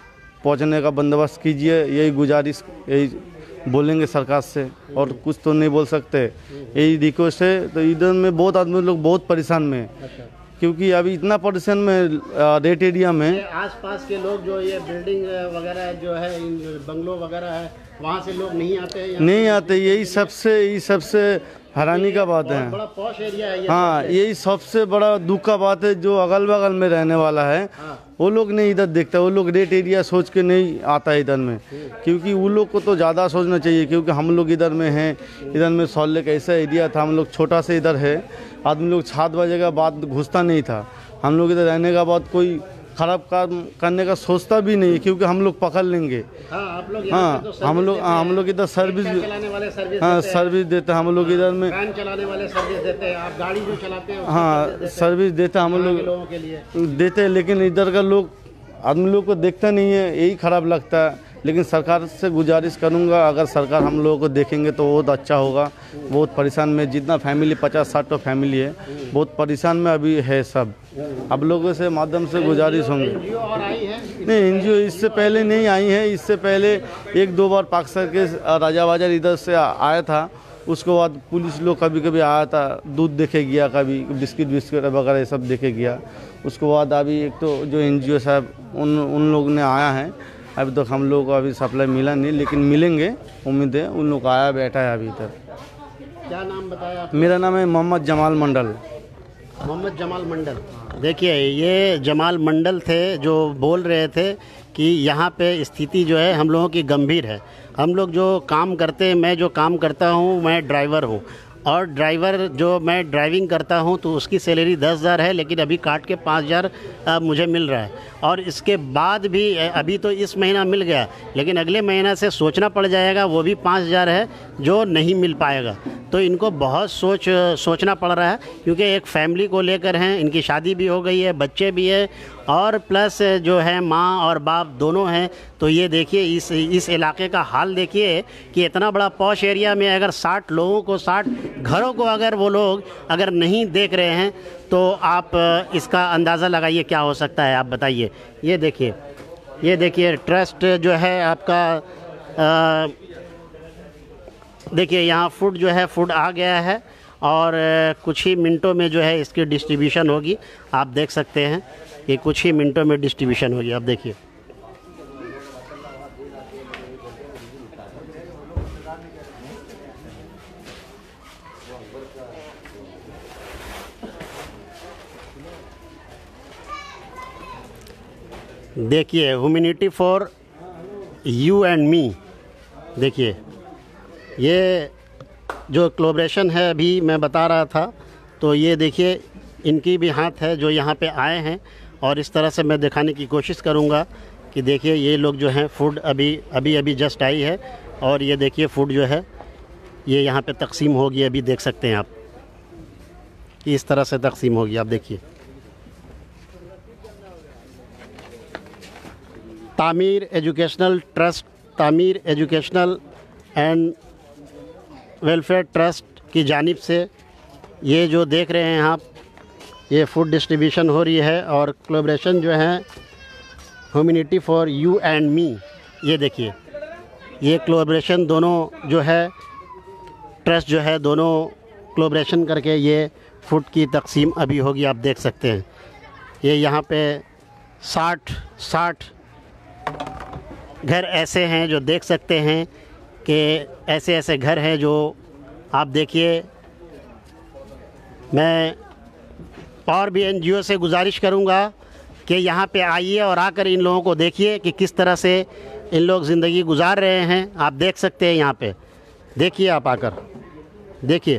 पहुंचने का बंदोबस्त कीजिए, यही गुजारिश यही बोलेंगे सरकार से, और कुछ तो नहीं बोल सकते, यही रिक्वेस्ट है। तो इधर में बहुत आदमी लोग बहुत परेशान में है, क्योंकि अभी इतना परेशान में रेट एरिया में आसपास के लोग जो ये बिल्डिंग वगैरह जो है, बंगलो वगैरह है, वहाँ से लोग नहीं आते हैं, नहीं आते। यही सबसे यही सबसे हैरानी का बात है। बड़ा पॉश एरिया है ये। हाँ, यही सबसे बड़ा दुख का बात है। जो अगल बगल में रहने वाला है वो लोग नहीं इधर देखता, वो लोग रेट एरिया सोच के नहीं आता है इधर में, क्योंकि वो लोग को तो ज़्यादा सोचना चाहिए। क्योंकि हम लोग इधर में हैं, इधर में सॉल्ट लेक ऐसा एरिया था, हम लोग छोटा से इधर है, आदमी लोग छात बजे का बाद घुसता नहीं था। हम लोग इधर रहने का बाद कोई खराब काम करने का सोचता भी नहीं, क्योंकि हम लोग पकड़ लेंगे। हाँ, आप लोग हाँ, तो हम लोग हम लोग इधर सर्विस चलाने वाले सर्विस हाँ सर्विस देते हैं हम लोग इधर में। वैन चलाने वाले सर्विस देते हैं, आप गाड़ी जो चलाते हैं हाँ, सर्विस देते हैं हम लोग लोगों के लिए देते हैं, लेकिन इधर का लोग आदमी लोग को देखता नहीं है, यही खराब लगता है। लेकिन सरकार से गुजारिश करूंगा, अगर सरकार हम लोगों को देखेंगे तो बहुत अच्छा होगा। बहुत परेशान में जितना फैमिली पचास साठ तो फैमिली है, बहुत परेशान में अभी है सब। अब लोगों से माध्यम से गुजारिश होंगे। और आई है नहीं, एनजीओ इससे पहले नहीं आई है। इससे पहले एक दो बार पाकिस्तान के राजा बाजार इधर से आया था, उसके बाद पुलिस लोग कभी कभी आया था, दूध देखे गया, कभी बिस्किट बिस्किट वगैरह ये सब देखे गया। उसके बाद अभी एक तो जो एनजीओ साहब उन उन लोग ने आया है, अभी तक तो हम लोग को अभी सप्लाई मिला नहीं, लेकिन मिलेंगे उम्मीद है। उन लोग आया बैठा है अभी तक। क्या नाम बताया आप? मेरा नाम है मोहम्मद जमाल मंडल। मोहम्मद जमाल मंडल। देखिए, ये जमाल मंडल थे जो बोल रहे थे कि यहाँ पे स्थिति जो है हम लोगों की गंभीर है। हम लोग जो काम करते हैं, मैं जो काम करता हूँ, मैं ड्राइवर हूँ, और ड्राइवर जो मैं ड्राइविंग करता हूँ तो उसकी सैलरी दस हज़ार है, लेकिन अभी काट के पाँच हज़ार मुझे मिल रहा है। और इसके बाद भी अभी तो इस महीना मिल गया, लेकिन अगले महीना से सोचना पड़ जाएगा, वो भी पाँच हज़ार है जो नहीं मिल पाएगा। तो इनको बहुत सोच सोचना पड़ रहा है, क्योंकि एक फैमिली को लेकर हैं, इनकी शादी भी हो गई है, बच्चे भी है, और प्लस जो है माँ और बाप दोनों हैं। तो ये देखिए इस इस इलाके का हाल देखिए कि इतना बड़ा पॉश एरिया में अगर साठ लोगों को, साठ घरों को अगर वो लोग अगर नहीं देख रहे हैं, तो आप इसका अंदाज़ा लगाइए क्या हो सकता है, आप बताइए। ये देखिए, ये देखिए ट्रस्ट जो है आपका, आ, देखिए यहाँ फूड जो है, फूड आ गया है, और कुछ ही मिनटों में जो है इसकी डिस्ट्रीब्यूशन होगी। आप देख सकते हैं कि कुछ ही मिनटों में डिस्ट्रीब्यूशन होगी। आप देखिए, देखिए humanity for you and me. देखिए ये जो कोलैबोरेशन है, अभी मैं बता रहा था, तो ये देखिए इनकी भी हाथ है जो यहाँ पे आए हैं, और इस तरह से मैं दिखाने की कोशिश करूँगा कि देखिए ये लोग जो हैं, फूड अभी अभी अभी जस्ट आई है, और ये देखिए फूड जो है ये यहाँ पे तकसीम होगी। अभी देख सकते हैं आप, इस तरह से तकसीम होगी। आप देखिए, Tameer educational trust, Tameer educational and welfare trust की जानिब से ये जो देख रहे हैं आप, ये फूड डिस्ट्रीब्यूशन हो रही है, और कोलैबोरेशन जो है humanity for you and me. ये देखिए, ये कोलैबोरेशन दोनों जो है, ट्रस्ट जो है, दोनों कोलैबोरेशन करके ये फूड की तकसीम अभी होगी। आप देख सकते हैं ये यहाँ पे साठ साठ घर ऐसे हैं जो देख सकते हैं कि ऐसे ऐसे घर हैं जो आप देखिए। मैं और भी एनजीओ से गुजारिश करूंगा कि यहाँ पे आइए और आकर इन लोगों को देखिए कि किस तरह से इन लोग ज़िंदगी गुजार रहे हैं। आप देख सकते हैं यहाँ पे, देखिए आप आकर देखिए,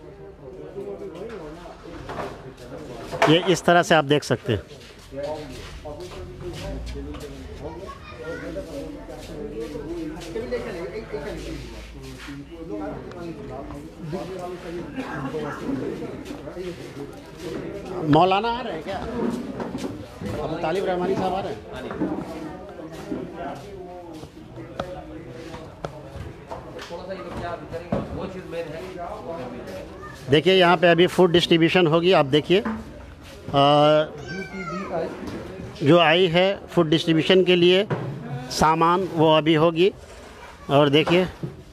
ये इस तरह से आप देख सकते हैं। मौलाना आ रहे हैं क्या? अब तालिब रहमानी साहब आ रहे हैं? देखिए यहाँ पे अभी फूड डिस्ट्रीब्यूशन होगी। आप देखिए जो आई है फूड डिस्ट्रीब्यूशन के लिए, सामान वो अभी होगी। और देखिए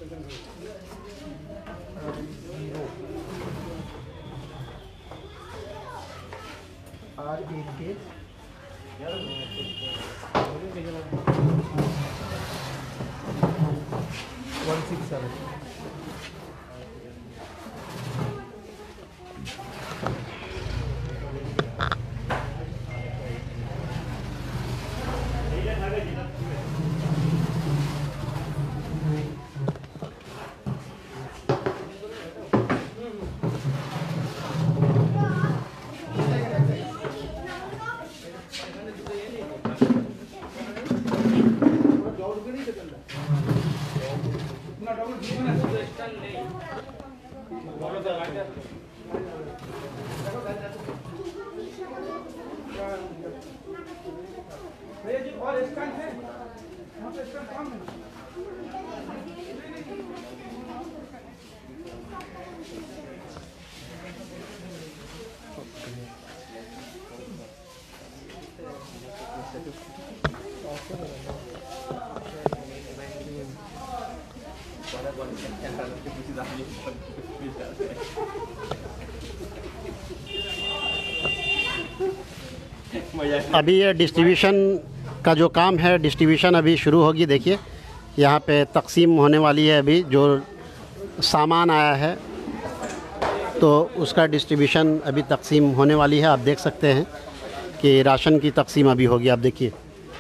अभी ये डिस्ट्रीब्यूशन का जो काम है, डिस्ट्रीब्यूशन अभी शुरू होगी। देखिए यहाँ पे तकसीम होने वाली है। अभी जो सामान आया है तो उसका डिस्ट्रीब्यूशन अभी तकसीम होने वाली है। आप देख सकते हैं कि राशन की तकसीम अभी होगी। आप देखिए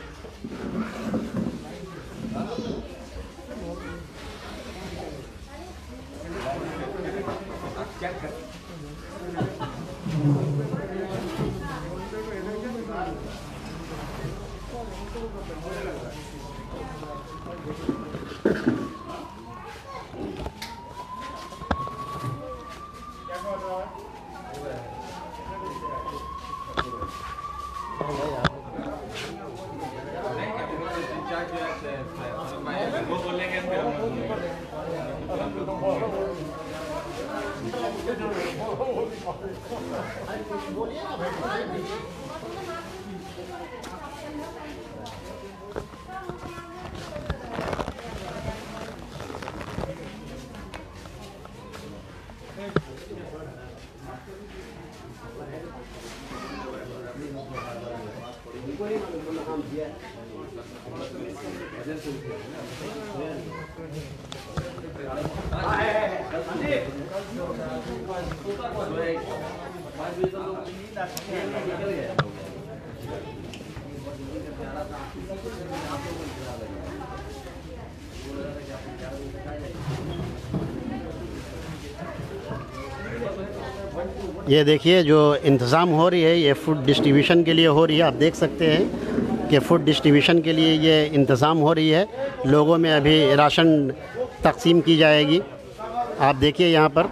ये देखिए जो इंतज़ाम हो रही है ये फूड डिस्ट्रीब्यूशन के लिए हो रही है। आप देख सकते हैं कि फूड डिस्ट्रीब्यूशन के लिए ये इंतज़ाम हो रही है। लोगों में अभी राशन तकसीम की जाएगी। आप देखिए यहाँ पर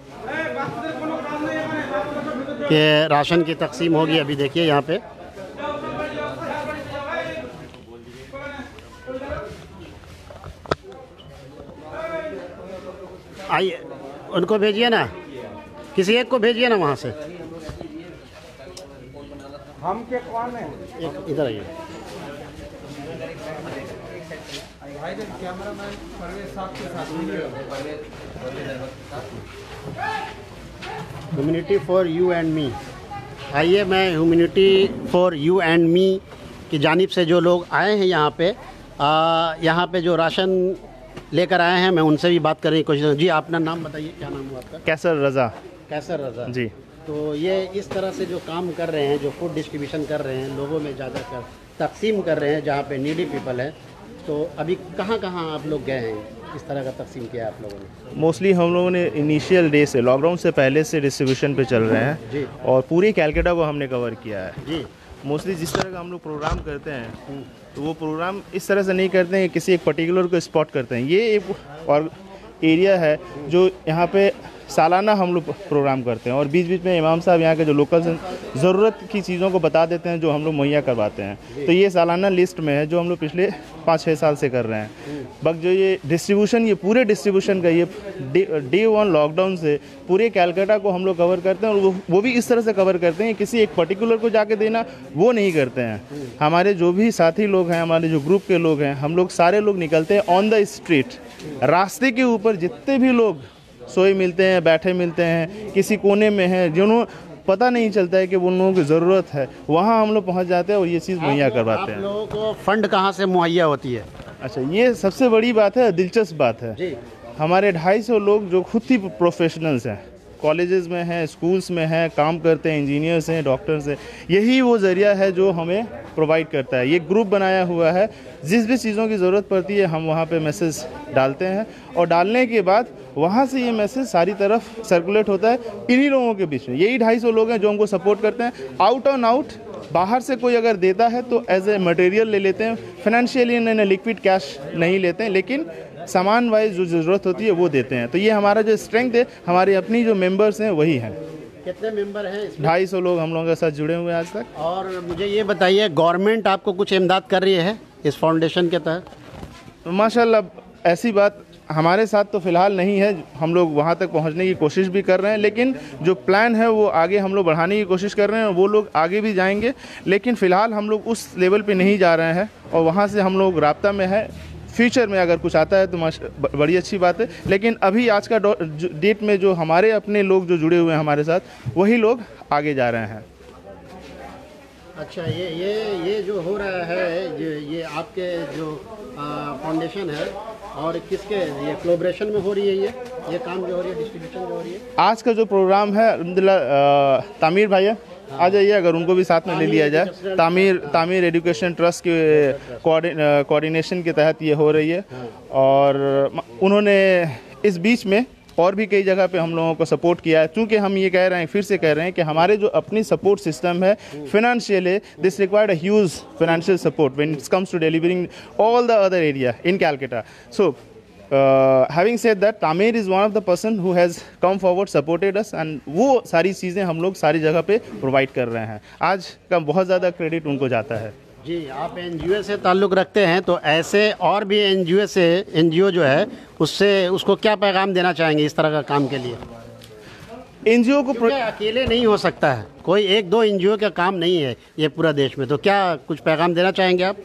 कि राशन की तकसीम होगी। अभी देखिए यहाँ पे आइए, उनको भेजिए ना, किसी एक को भेजिए ना वहाँ से। हम के कौन है? एक इधर आइए। कैमरामैन परवेज साहब के साथ humanity for you and me. आइए, मैं humanity for you and me की जानिब से जो लोग आए हैं यहाँ पे, आ, यहाँ पे जो राशन लेकर आए हैं, मैं उनसे भी बात करने की कोशिश। जी, अपना नाम बताइए, क्या नाम हुआ आपका? कैसर रज़ा। कैसर रज़ा जी। तो ये इस तरह से जो काम कर रहे हैं, जो फूड डिस्ट्रीब्यूशन कर रहे हैं, लोगों में ज़्यादातर तकसीम कर रहे हैं जहाँ पे नीडी पीपल है, तो अभी कहाँ कहाँ आप लोग गए हैं, इस तरह का तकसीम किया आप लोगों ने? मोस्टली हम लोगों ने इनिशियल डे से, लॉकडाउन से पहले से डिस्ट्रीब्यूशन पे चल रहे हैं जी। और पूरी कैलकाटा को हमने कवर किया है जी। मोस्टली जिस तरह का हम लोग प्रोग्राम करते हैं तो वो प्रोग्राम इस तरह से नहीं करते हैं कि किसी एक पर्टिकुलर को स्पॉट करते हैं। ये एक और एरिया है जो यहाँ पे सालाना हम लोग प्रोग्राम करते हैं और बीच बीच में इमाम साहब यहाँ के जो लोकल्स हैं ज़रूरत की चीज़ों को बता देते हैं जो हम लोग मुहैया करवाते हैं। तो ये सालाना लिस्ट में है जो हम लोग पिछले पाँच छः साल से कर रहे हैं। बट जो ये डिस्ट्रीब्यूशन, ये पूरे डिस्ट्रीब्यूशन का ये डे वन लॉकडाउन से पूरे कैलकाटा को हम लोग कवर करते हैं और वो वो भी इस तरह से कवर करते हैं किसी एक पर्टिकुलर को जाके देना वो नहीं करते हैं। हमारे जो भी साथी लोग हैं, हमारे जो ग्रुप के लोग हैं, हम लोग सारे लोग निकलते हैं ऑन द स्ट्रीट, रास्ते के ऊपर जितने भी लोग सोए मिलते हैं, बैठे मिलते हैं, किसी कोने में हैं जिन्हों पता नहीं चलता है कि उन लोगों की ज़रूरत है, वहाँ हम लोग पहुँच जाते हैं और ये चीज़ मुहैया करवाते हैं। आप लोगों को फंड कहाँ से मुहैया होती है? अच्छा, ये सबसे बड़ी बात है, दिलचस्प बात है। हमारे ढाई सौ लोग जो खुद ही प्रोफेशनल्स हैं, कॉलेजेस में हैं, स्कूल्स में हैं, काम करते हैं, इंजीनियर्स हैं, डॉक्टर्स हैं, यही वो ज़रिया है जो हमें प्रोवाइड करता है। ये ग्रुप बनाया हुआ है, जिस भी चीज़ों की ज़रूरत पड़ती है हम वहाँ पे मैसेज डालते हैं और डालने के बाद वहाँ से ये मैसेज सारी तरफ सर्कुलेट होता है इन्हीं लोगों के बीच में। यही ढाई सौ लोग हैं जो हमको सपोर्ट करते हैं। आउट ऑन आउट बाहर से कोई अगर देता है तो एज ए मटेरियल ले लेते हैं, फाइनेंशियली न लिक्विड कैश नहीं लेते हैं, लेकिन सामान वाइज जो ज़रूरत होती है वो देते हैं। तो ये हमारा जो स्ट्रेंथ है, हमारी अपनी जो मेंबर्स हैं वही हैं। कितने मेंबर हैं इसमें? ढाई सौ लोग हम लोगों के साथ जुड़े हुए हैं आज तक। और मुझे ये बताइए, गवर्नमेंट आपको कुछ इमदाद कर रही है इस फाउंडेशन के तहत? तो माशाल्लाह ऐसी बात हमारे साथ तो फ़िलहाल नहीं है, हम लोग वहाँ तक पहुँचने की कोशिश भी कर रहे हैं, लेकिन जो प्लान है वो आगे हम लोग बढ़ाने की कोशिश कर रहे हैं और वो लोग आगे भी जाएंगे, लेकिन फ़िलहाल हम लोग उस लेवल पे नहीं जा रहे हैं और वहाँ से हम लोग राब्ता में है। फ्यूचर में अगर कुछ आता है तो बड़ी अच्छी बात है, लेकिन अभी आज का डेट में जो हमारे अपने लोग जो जुड़े हुए हैं हमारे साथ, वही लोग आगे जा रहे हैं। अच्छा, ये ये ये जो हो रहा है, ये ये आपके जो फाउंडेशन है और किसके ये कोलैबोरेशन में हो रही है, ये ये काम जो हो रही है, डिस्ट्रीब्यूशन जो हो रही है? आज का जो प्रोग्राम है अल्हम्दुलिल्लाह, तामीर भैया आ जाइए, अगर उनको भी साथ में ले लिया जाए। तामीर तामीर एजुकेशन ट्रस्ट के कोऑर्डिनेशन के तहत ये हो रही है और उन्होंने इस बीच में और भी कई जगह पे हम लोगों को सपोर्ट किया है। चूँकि हम ये कह रहे हैं, फिर से कह रहे हैं कि हमारे जो अपनी सपोर्ट सिस्टम है financially, this required a huge financial support when it comes to delivering all the other area in Calcutta. So having said that, Tameer is one of the person who has come forward, supported us, and वो सारी चीज़ें हम लोग सारी जगह पे प्रोवाइड कर रहे हैं। आज का बहुत ज़्यादा क्रेडिट उनको जाता है। जी, आप एनजीओ से ताल्लुक़ रखते हैं, तो ऐसे और भी एनजीओ से एनजीओ जो है उससे उसको क्या पैगाम देना चाहेंगे इस तरह का काम के लिए? एनजीओ को प्र... अकेले नहीं हो सकता है, कोई एक दो एनजीओ का काम नहीं है ये पूरा देश में, तो क्या कुछ पैगाम देना चाहेंगे आप?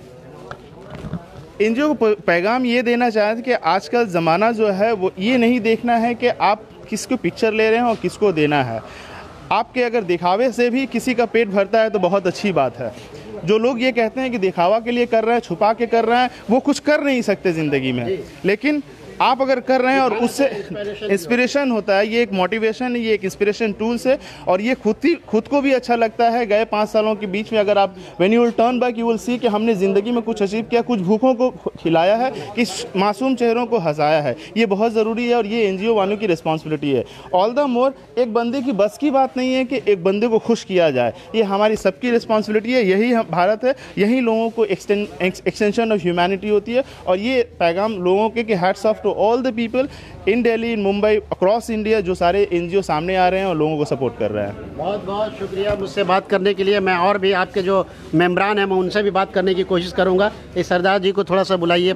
एनजीओ को पैगाम ये देना चाहते हैं कि आजकल ज़माना जो है वो ये नहीं देखना है कि आप किसको पिक्चर ले रहे हैं और किसको देना है। आपके अगर दिखावे से भी किसी का पेट भरता है तो बहुत अच्छी बात है। जो लोग ये कहते हैं कि दिखावा के लिए कर रहे हैं, छुपा के कर रहे हैं, वो कुछ कर नहीं सकते ज़िंदगी में, लेकिन आप अगर कर रहे हैं और उससे इंस्पिरेशन होता है, ये एक मोटिवेशन है, ये एक इंस्पिरेशन टूल्स है और ये खुद ही खुद को भी अच्छा लगता है। गए पाँच सालों के बीच में अगर आप when you will turn back you will see कि हमने ज़िंदगी में कुछ अचीव किया, कुछ भूखों को खिलाया है, कि मासूम चेहरों को हंसाया है। ये बहुत ज़रूरी है और ये एनजीओ वालों की रिस्पॉन्सिबिलिटी है। ऑल द मोर, एक बंदे की बस की बात नहीं है कि एक बंदे को खुश किया जाए, ये हमारी सबकी रिस्पॉन्सिबिलिटी है। यही हम भारत है, यही लोगों को एक्सटेंशन ऑफ ह्यूमैनिटी होती है और ये पैगाम लोगों के कि hats off to all the people in Delhi, in Mumbai, across India, जो सारे एनजीओ सामने आ रहे हैं और लोगों को सपोर्ट कर रहे हैं। बहुत बहुत शुक्रिया मुझसे बात करने के लिए। मैं और भी आपके जो मेंबरान हैं मैं उनसे भी बात करने की कोशिश करूंगा। इस सरदार जी को थोड़ा सा बुलाइए,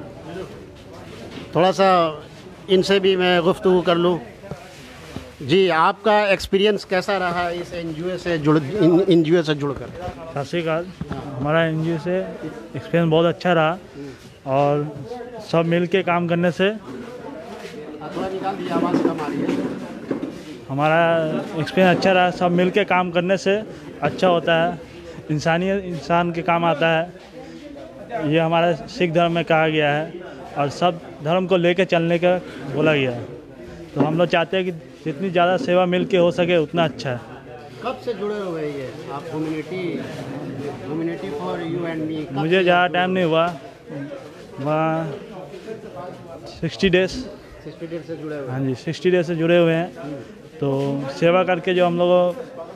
थोड़ा सा इनसे भी मैं गुफ्तगू कर लूँ। जी, आपका एक्सपीरियंस कैसा रहा इस एनजीओ से जुड़ एनजीओ से जुड़कर? सत श्री अकाल। हमारा एनजीओ से एक्सपीरियंस बहुत अच्छा रहा और सब मिल के काम करने से थोड़ा निकाल दिया, आवाज़ कम आ रही है। हमारा एक्सपीरियंस अच्छा रहा। सब मिल के काम करने से अच्छा होता है, इंसानियत इंसान के काम आता है। ये हमारा सिख धर्म में कहा गया है और सब धर्म को लेकर चलने का बोला गया है। तो हम लोग चाहते हैं कि जितनी ज़्यादा सेवा मिल के हो सके उतना अच्छा है। कब से जुड़े हुए हैं ये आप community community for you and me? मुझे ज़्यादा टाइम नहीं हुआ, वहाँ सिक्सटी डेज सिक्सटी डेज से जुड़े हुए। हाँ जी, सिक्सटी डेज से जुड़े हुए हैं। तो सेवा करके जो हम लोगों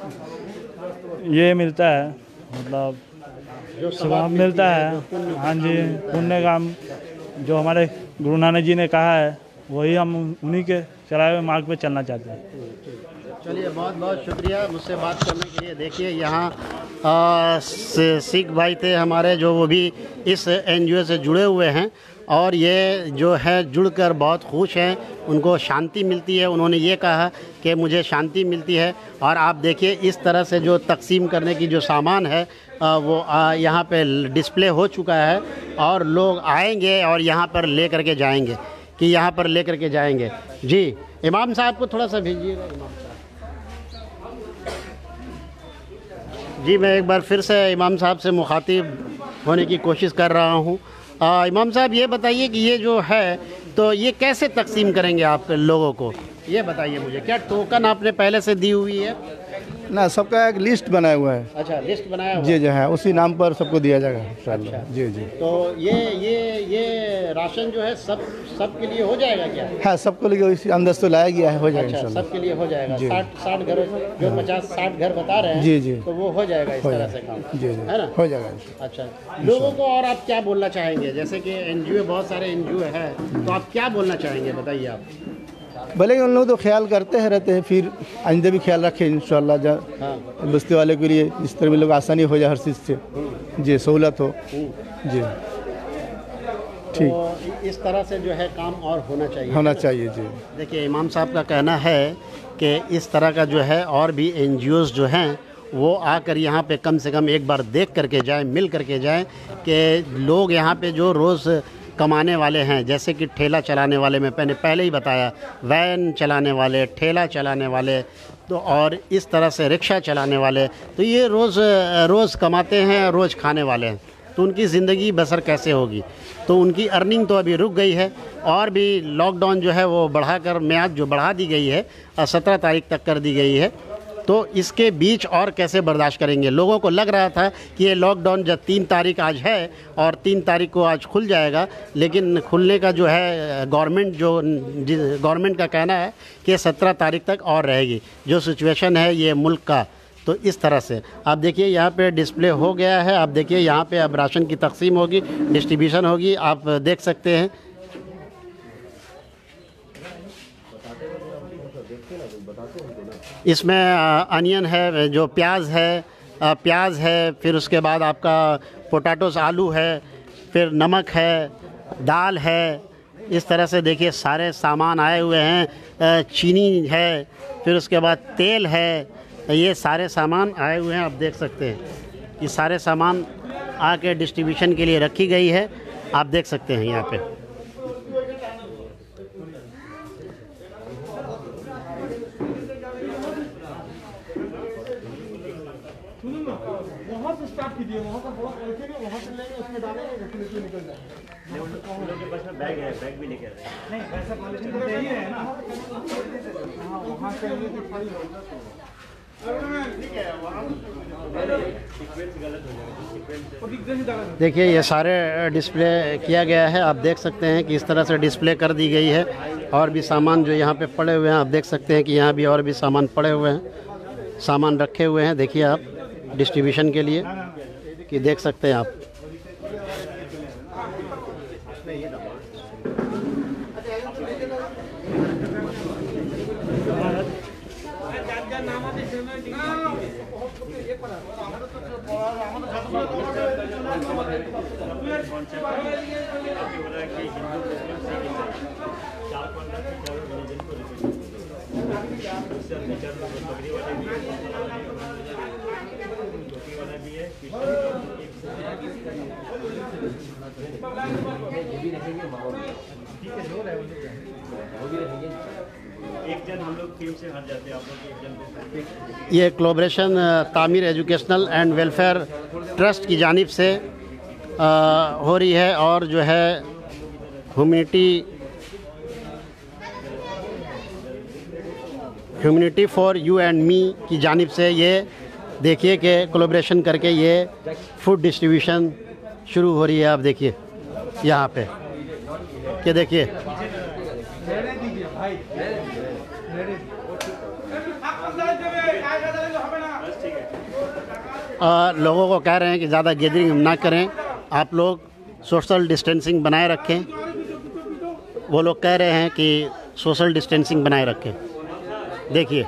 को ये मिलता है, मतलब जो सवाब मिलता है, हाँ जी, पुण्य काम जो हमारे गुरु नानक जी ने कहा है वही हम उन्हीं के चलाए हुए मार्ग पे चलना चाहते हैं। चलिए, बहुत बहुत शुक्रिया मुझसे बात करने के लिए। देखिए, यहाँ आ, सिख भाई थे हमारे, जो वो भी इस एनजीओ से जुड़े हुए हैं और ये जो है जुड़कर बहुत खुश हैं, उनको शांति मिलती है। उन्होंने ये कहा कि मुझे शांति मिलती है। और आप देखिए, इस तरह से जो तकसीम करने की जो सामान है आ, वो आ, यहाँ पे डिस्प्ले हो चुका है और लोग आएंगे और यहाँ पर ले करके जाएंगे कि यहाँ पर ले करके जाएंगे। जी, इमाम साहब को थोड़ा सा भेजिएगा। इमाम साहब जी, मैं एक बार फिर से इमाम साहब से मुखातिब होने की कोशिश कर रहा हूँ। आ, इमाम साहब, ये बताइए कि ये जो है तो ये कैसे तकसीम करेंगे आप लोगों को, ये बताइए मुझे। क्या टोकन आपने पहले से दी हुई है? ना, सबका एक लिस्ट बनाया हुआ है। अच्छा, लिस्ट बनाया हुआ जी जी है, उसी नाम पर सबको दिया जाएगा इंशाल्लाह। अच्छा। जी जी। तो ये ये ये राशन जो है सब सबके लिए हो जाएगा क्या? हाँ, सबको लिए इसी अंदर से लाया गया है, हो जाएगा अच्छा, इंशाल्लाह। सबके लिए हो जाएगा। जी। साठ साठ घर जो पचास साठ घर बता रहे हैं, जी जी, तो वो हो जाएगा इस हो तरह जाएगा। से काम, जी जी, है ना? हो जाएगा। अच्छा, लोगों को और आप क्या बोलना चाहेंगे? जैसे कि एनजीओ, बहुत सारे एनजीओ है, तो आप क्या बोलना चाहेंगे, बताइए आप। भले उन लोग तो ख्याल करते हैं रहते हैं, फिर आइंदा भी ख्याल रखें इंशाल्लाह। हाँ। बस्ती वाले के लिए इस तरह में लोग आसानी हो जाए हर चीज़ से, जी सहूलत हो। जी, ठीक, तो इस तरह से जो है काम और होना चाहिए होना चाहिए। जी, देखिए, इमाम साहब का कहना है कि इस तरह का जो है और भी एनजीओज़ जो हैं वो आकर यहाँ पे कम से कम एक बार देख करके जाएं, मिल करके जाएं कि लोग यहाँ पे जो रोज़ कमाने वाले हैं, जैसे कि ठेला चलाने वाले, मैं मैंने पहले ही बताया, वैन चलाने वाले, ठेला चलाने वाले, तो और इस तरह से रिक्शा चलाने वाले, तो ये रोज़ रोज़ कमाते हैं, रोज़ खाने वाले हैं, तो उनकी ज़िंदगी बसर कैसे होगी? तो उनकी अर्निंग तो अभी रुक गई है और भी लॉकडाउन जो है वो बढ़ाकर म्याद जो बढ़ा दी गई है, सत्रह तारीख तक कर दी गई है। तो इसके बीच और कैसे बर्दाश्त करेंगे? लोगों को लग रहा था कि ये लॉकडाउन जब तीन तारीख आज है और तीन तारीख को आज खुल जाएगा, लेकिन खुलने का जो है गवर्नमेंट जो गवर्नमेंट का कहना है कि सत्रह तारीख तक और रहेगी। जो सिचुएशन है ये मुल्क का, तो इस तरह से आप देखिए, यहाँ पे डिस्प्ले हो गया है। आप देखिए, यहाँ पे अब राशन की तकसीम होगी, डिस्ट्रीब्यूशन होगी, आप देख सकते हैं। इसमें अनियन है, जो प्याज है, प्याज है, फिर उसके बाद आपका पोटैटोस आलू है, फिर नमक है, दाल है। इस तरह से देखिए सारे सामान आए हुए हैं। चीनी है, फिर उसके बाद तेल है, ये सारे सामान आए हुए हैं। आप देख सकते हैं ये सारे सामान आके डिस्ट्रीब्यूशन के लिए रखी गई है। आप देख सकते हैं यहाँ पे। वहाँ से स्टार्ट कीजिए, वहाँ का थोड़ा रखेंगे, वहाँ से लेंगे, उसमें डालेंगे, रखने के निकल जाए। उन लोगों के पास में बैग है, बैग भी लेके आ रहे हैं। नहीं, वैसा पॉलिथीन तो यही है ना। हाँ, वहाँ से लेके खाली होगा तो ठीक है, वहाँ सीक्वेंस गलत हो जाएगा। देखिए, ये सारे डिस्प्ले किया गया है। आप देख सकते हैं कि इस तरह से डिस्प्ले कर दी गई है। और भी सामान जो यहाँ पे पड़े हुए हैं, आप देख सकते हैं कि यहाँ भी और भी सामान पड़े हुए हैं, सामान रखे हुए हैं। देखिए आप डिस्ट्रीब्यूशन के लिए कि देख सकते हैं आप। ये कोलैबोरेशन तामीर एजुकेशनल एंड वेलफेयर ट्रस्ट की जानिब से आ, हो रही है और जो है humanity humanity for you and me की जानिब से ये देखिए कि कोलैबोरेशन करके ये फूड डिस्ट्रीब्यूशन शुरू हो रही है। आप देखिए यहाँ पे कि देखिए आ, लोगों को कह रहे हैं कि ज़्यादा गैदरिंग ना करें, आप लोग सोशल डिस्टेंसिंग बनाए रखें वो लोग कह रहे हैं कि सोशल डिस्टेंसिंग बनाए रखें। देखिए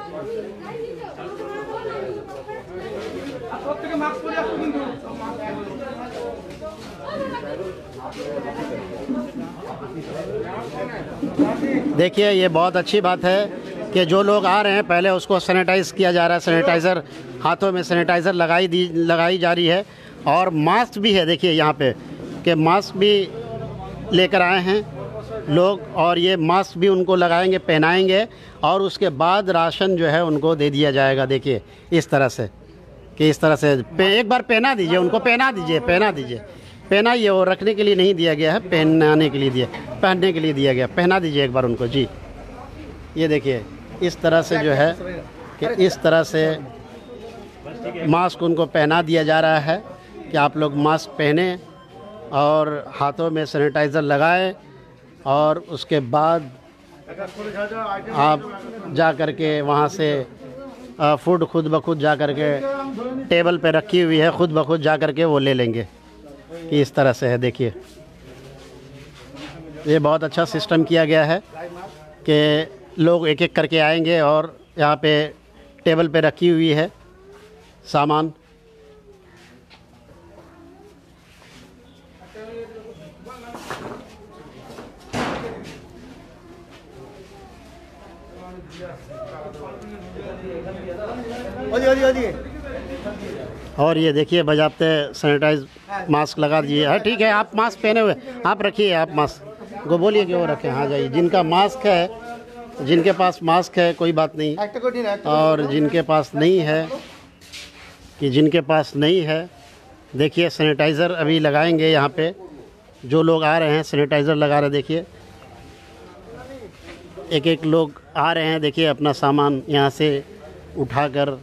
देखिए ये बहुत अच्छी बात है कि जो लोग आ रहे हैं पहले उसको सैनिटाइज किया जा रहा है, सैनिटाइज़र हाथों में सैनिटाइज़र लगाई दी लगाई जा रही है और मास्क भी है। देखिए यहाँ पे कि मास्क भी लेकर आए हैं लोग और ये मास्क भी उनको लगाएंगे, पहनाएंगे और उसके बाद राशन जो है उनको दे दिया जाएगा। देखिए इस तरह से कि इस तरह से एक बार पहना दीजिए, उनको पहना दीजिए पहना दीजिए पहनाइए। वो रखने के लिए नहीं दिया गया है, पहनाने के लिए दिया पहनने के लिए दिया गया। पहना दीजिए एक बार उनको जी। ये देखिए इस तरह से जो है कि इस तरह से मास्क उनको पहना दिया जा रहा है कि आप लोग मास्क पहने और हाथों में सैनिटाइज़र लगाएं और उसके बाद आप जा कर के वहाँ से फूड खुद ब खुद जा कर के टेबल पे रखी हुई है, खुद ब खुद जा कर के वो ले लेंगे कि इस तरह से है। देखिए ये बहुत अच्छा सिस्टम किया गया है कि लोग एक एक करके आएंगे और यहाँ पे टेबल पे रखी हुई है सामान। और ये देखिए बजाते सैनिटाइज मास्क लगा दिए है। ठीक है आप मास्क पहने हुए आप रखिए, आप मास्क को बोलिए कि वो रखें। हाँ जाइए, जिनका मास्क है, जिनके पास मास्क है कोई बात नहीं, और जिनके पास नहीं है कि जिनके पास नहीं है देखिए सैनिटाइज़र अभी लगाएंगे। यहाँ पे जो लोग आ रहे हैं सैनिटाइज़र लगा रहे, देखिए एक एक लोग आ रहे हैं। देखिए अपना सामान यहाँ से उठाकर,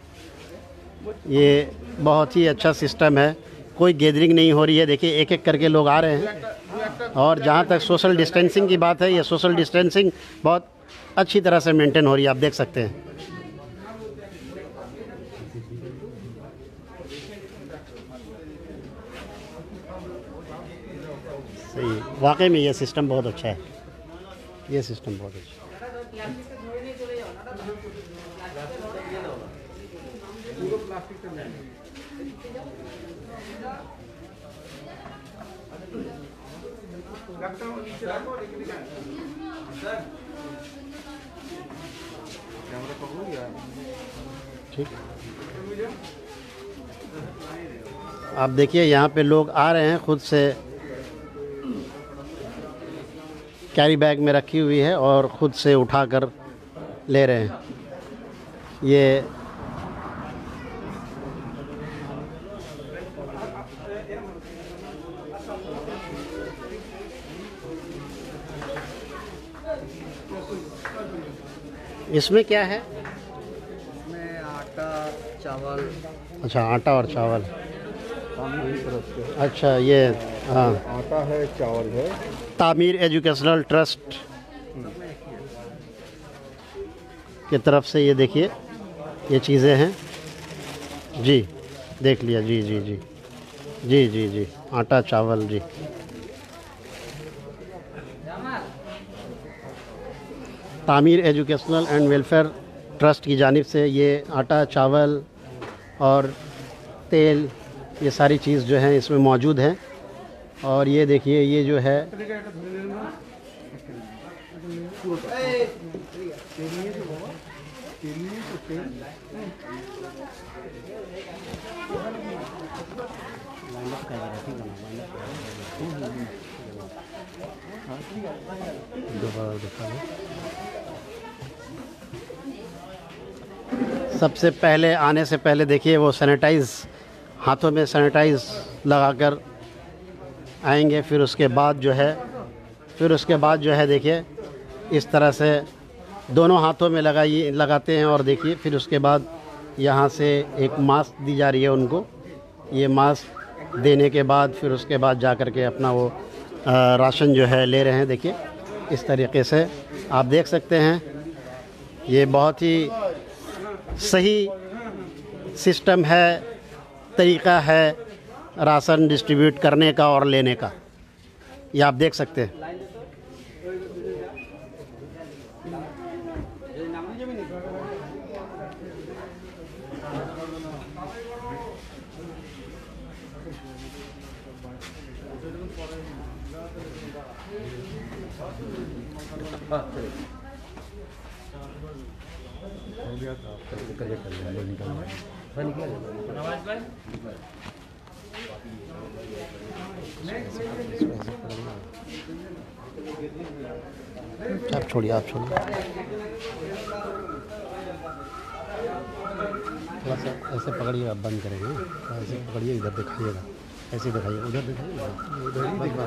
ये बहुत ही अच्छा सिस्टम है, कोई गैदरिंग नहीं हो रही है। देखिए एक एक करके लोग आ रहे हैं और जहाँ तक सोशल डिस्टेंसिंग की बात है, ये सोशल डिस्टेंसिंग बहुत अच्छी तरह से मेंटेन हो रही है, आप देख सकते हैं। सही, वाकई में ये सिस्टम बहुत अच्छा है, ये सिस्टम बहुत अच्छा है। ठीक, आप देखिए यहाँ पे लोग आ रहे हैं, खुद से कैरी बैग में रखी हुई है और ख़ुद से उठाकर ले रहे हैं। ये इसमें क्या है? इसमें आटा चावल। अच्छा आटा और चावल। अच्छा ये हाँ आटा है, चावल है। तामीर एजुकेशनल ट्रस्ट की तरफ से ये देखिए ये चीज़ें हैं जी, देख लिया जी जी जी जी जी जी आटा चावल जी। तामीर एजुकेशनल एंड वेलफेयर ट्रस्ट की जानिब से ये आटा चावल और तेल ये सारी चीज़ जो है इसमें मौजूद है। और ये देखिए ये जो है सबसे पहले आने से पहले देखिए वो सैनिटाइज़, हाथों में सैनिटाइज़ लगाकर आएंगे। फिर उसके बाद जो है फिर उसके बाद जो है देखिए इस तरह से दोनों हाथों में लगाइए लगाते हैं और देखिए फिर उसके बाद यहाँ से एक मास्क दी जा रही है उनको। ये मास्क देने के बाद फिर उसके बाद जा कर के अपना वो आ, राशन जो है ले रहे हैं। देखिए इस तरीके से आप देख सकते हैं, ये बहुत ही सही सिस्टम है, तरीक़ा है राशन डिस्ट्रीब्यूट करने का और लेने का, ये आप देख सकते हैं। हाँ चलिए हो गया था कर लिया निकल हाँ निकल आप छोड़िए आप छोड़िए थोड़ा सा ऐसे पकड़िएगा, बंद करेंगे, ऐसे पकड़िए, इधर दिखाइएगा, ऐसे दिखाइए, उधर दिखाइए, उधर ही दिखा।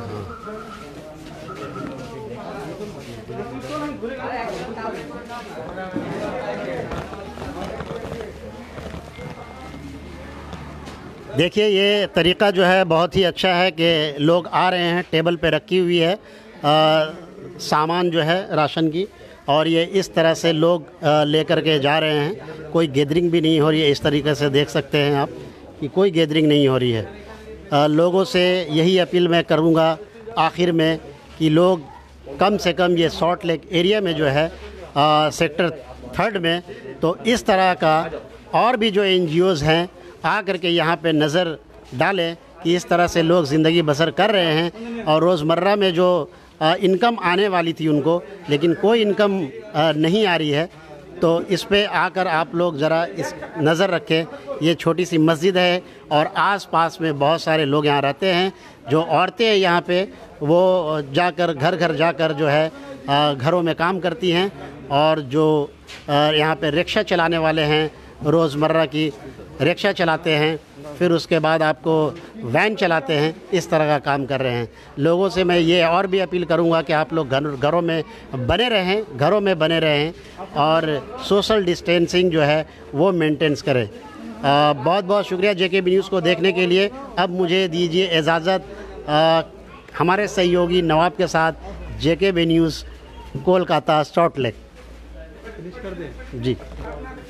देखिए ये तरीक़ा जो है बहुत ही अच्छा है कि लोग आ रहे हैं, टेबल पे रखी हुई है आ, सामान जो है राशन की, और ये इस तरह से लोग लेकर के जा रहे हैं। कोई गैदरिंग भी नहीं हो रही है, इस तरीके से देख सकते हैं आप कि कोई गैदरिंग नहीं हो रही है। आ, लोगों से यही अपील मैं करूँगा आखिर में कि लोग कम से कम ये सॉल्ट लेक एरिया में जो है आ, सेक्टर थर्ड में, तो इस तरह का और भी जो एन जी ओज़ हैं आ करके यहाँ पे नज़र डालें कि इस तरह से लोग ज़िंदगी बसर कर रहे हैं, और रोज़मर्रा में जो आ, इनकम आने वाली थी उनको, लेकिन कोई इनकम आ, नहीं आ रही है। तो इस पे आकर आप लोग ज़रा इस नज़र रखें। ये छोटी सी मस्जिद है और आस-पास में बहुत सारे लोग यहाँ रहते हैं। जो औरतें हैं यहाँ पे वो जाकर घर घर जाकर जो है आ, घरों में काम करती हैं, और जो आ, यहाँ पे रिक्शा चलाने वाले हैं, रोज़मर्रा की रिक्शा चलाते हैं, फिर उसके बाद आपको वैन चलाते हैं, इस तरह का काम कर रहे हैं। लोगों से मैं ये और भी अपील करूंगा कि आप लोग घर घरों में बने रहें, घरों में बने रहें और सोशल डिस्टेंसिंग जो है वो मेंटेन्स करें। आ, बहुत बहुत शुक्रिया जे के बी न्यूज़ को देखने के लिए। अब मुझे दीजिए इजाज़त हमारे सहयोगी नवाब के साथ। J K B news Kolkata Salt Lake जी।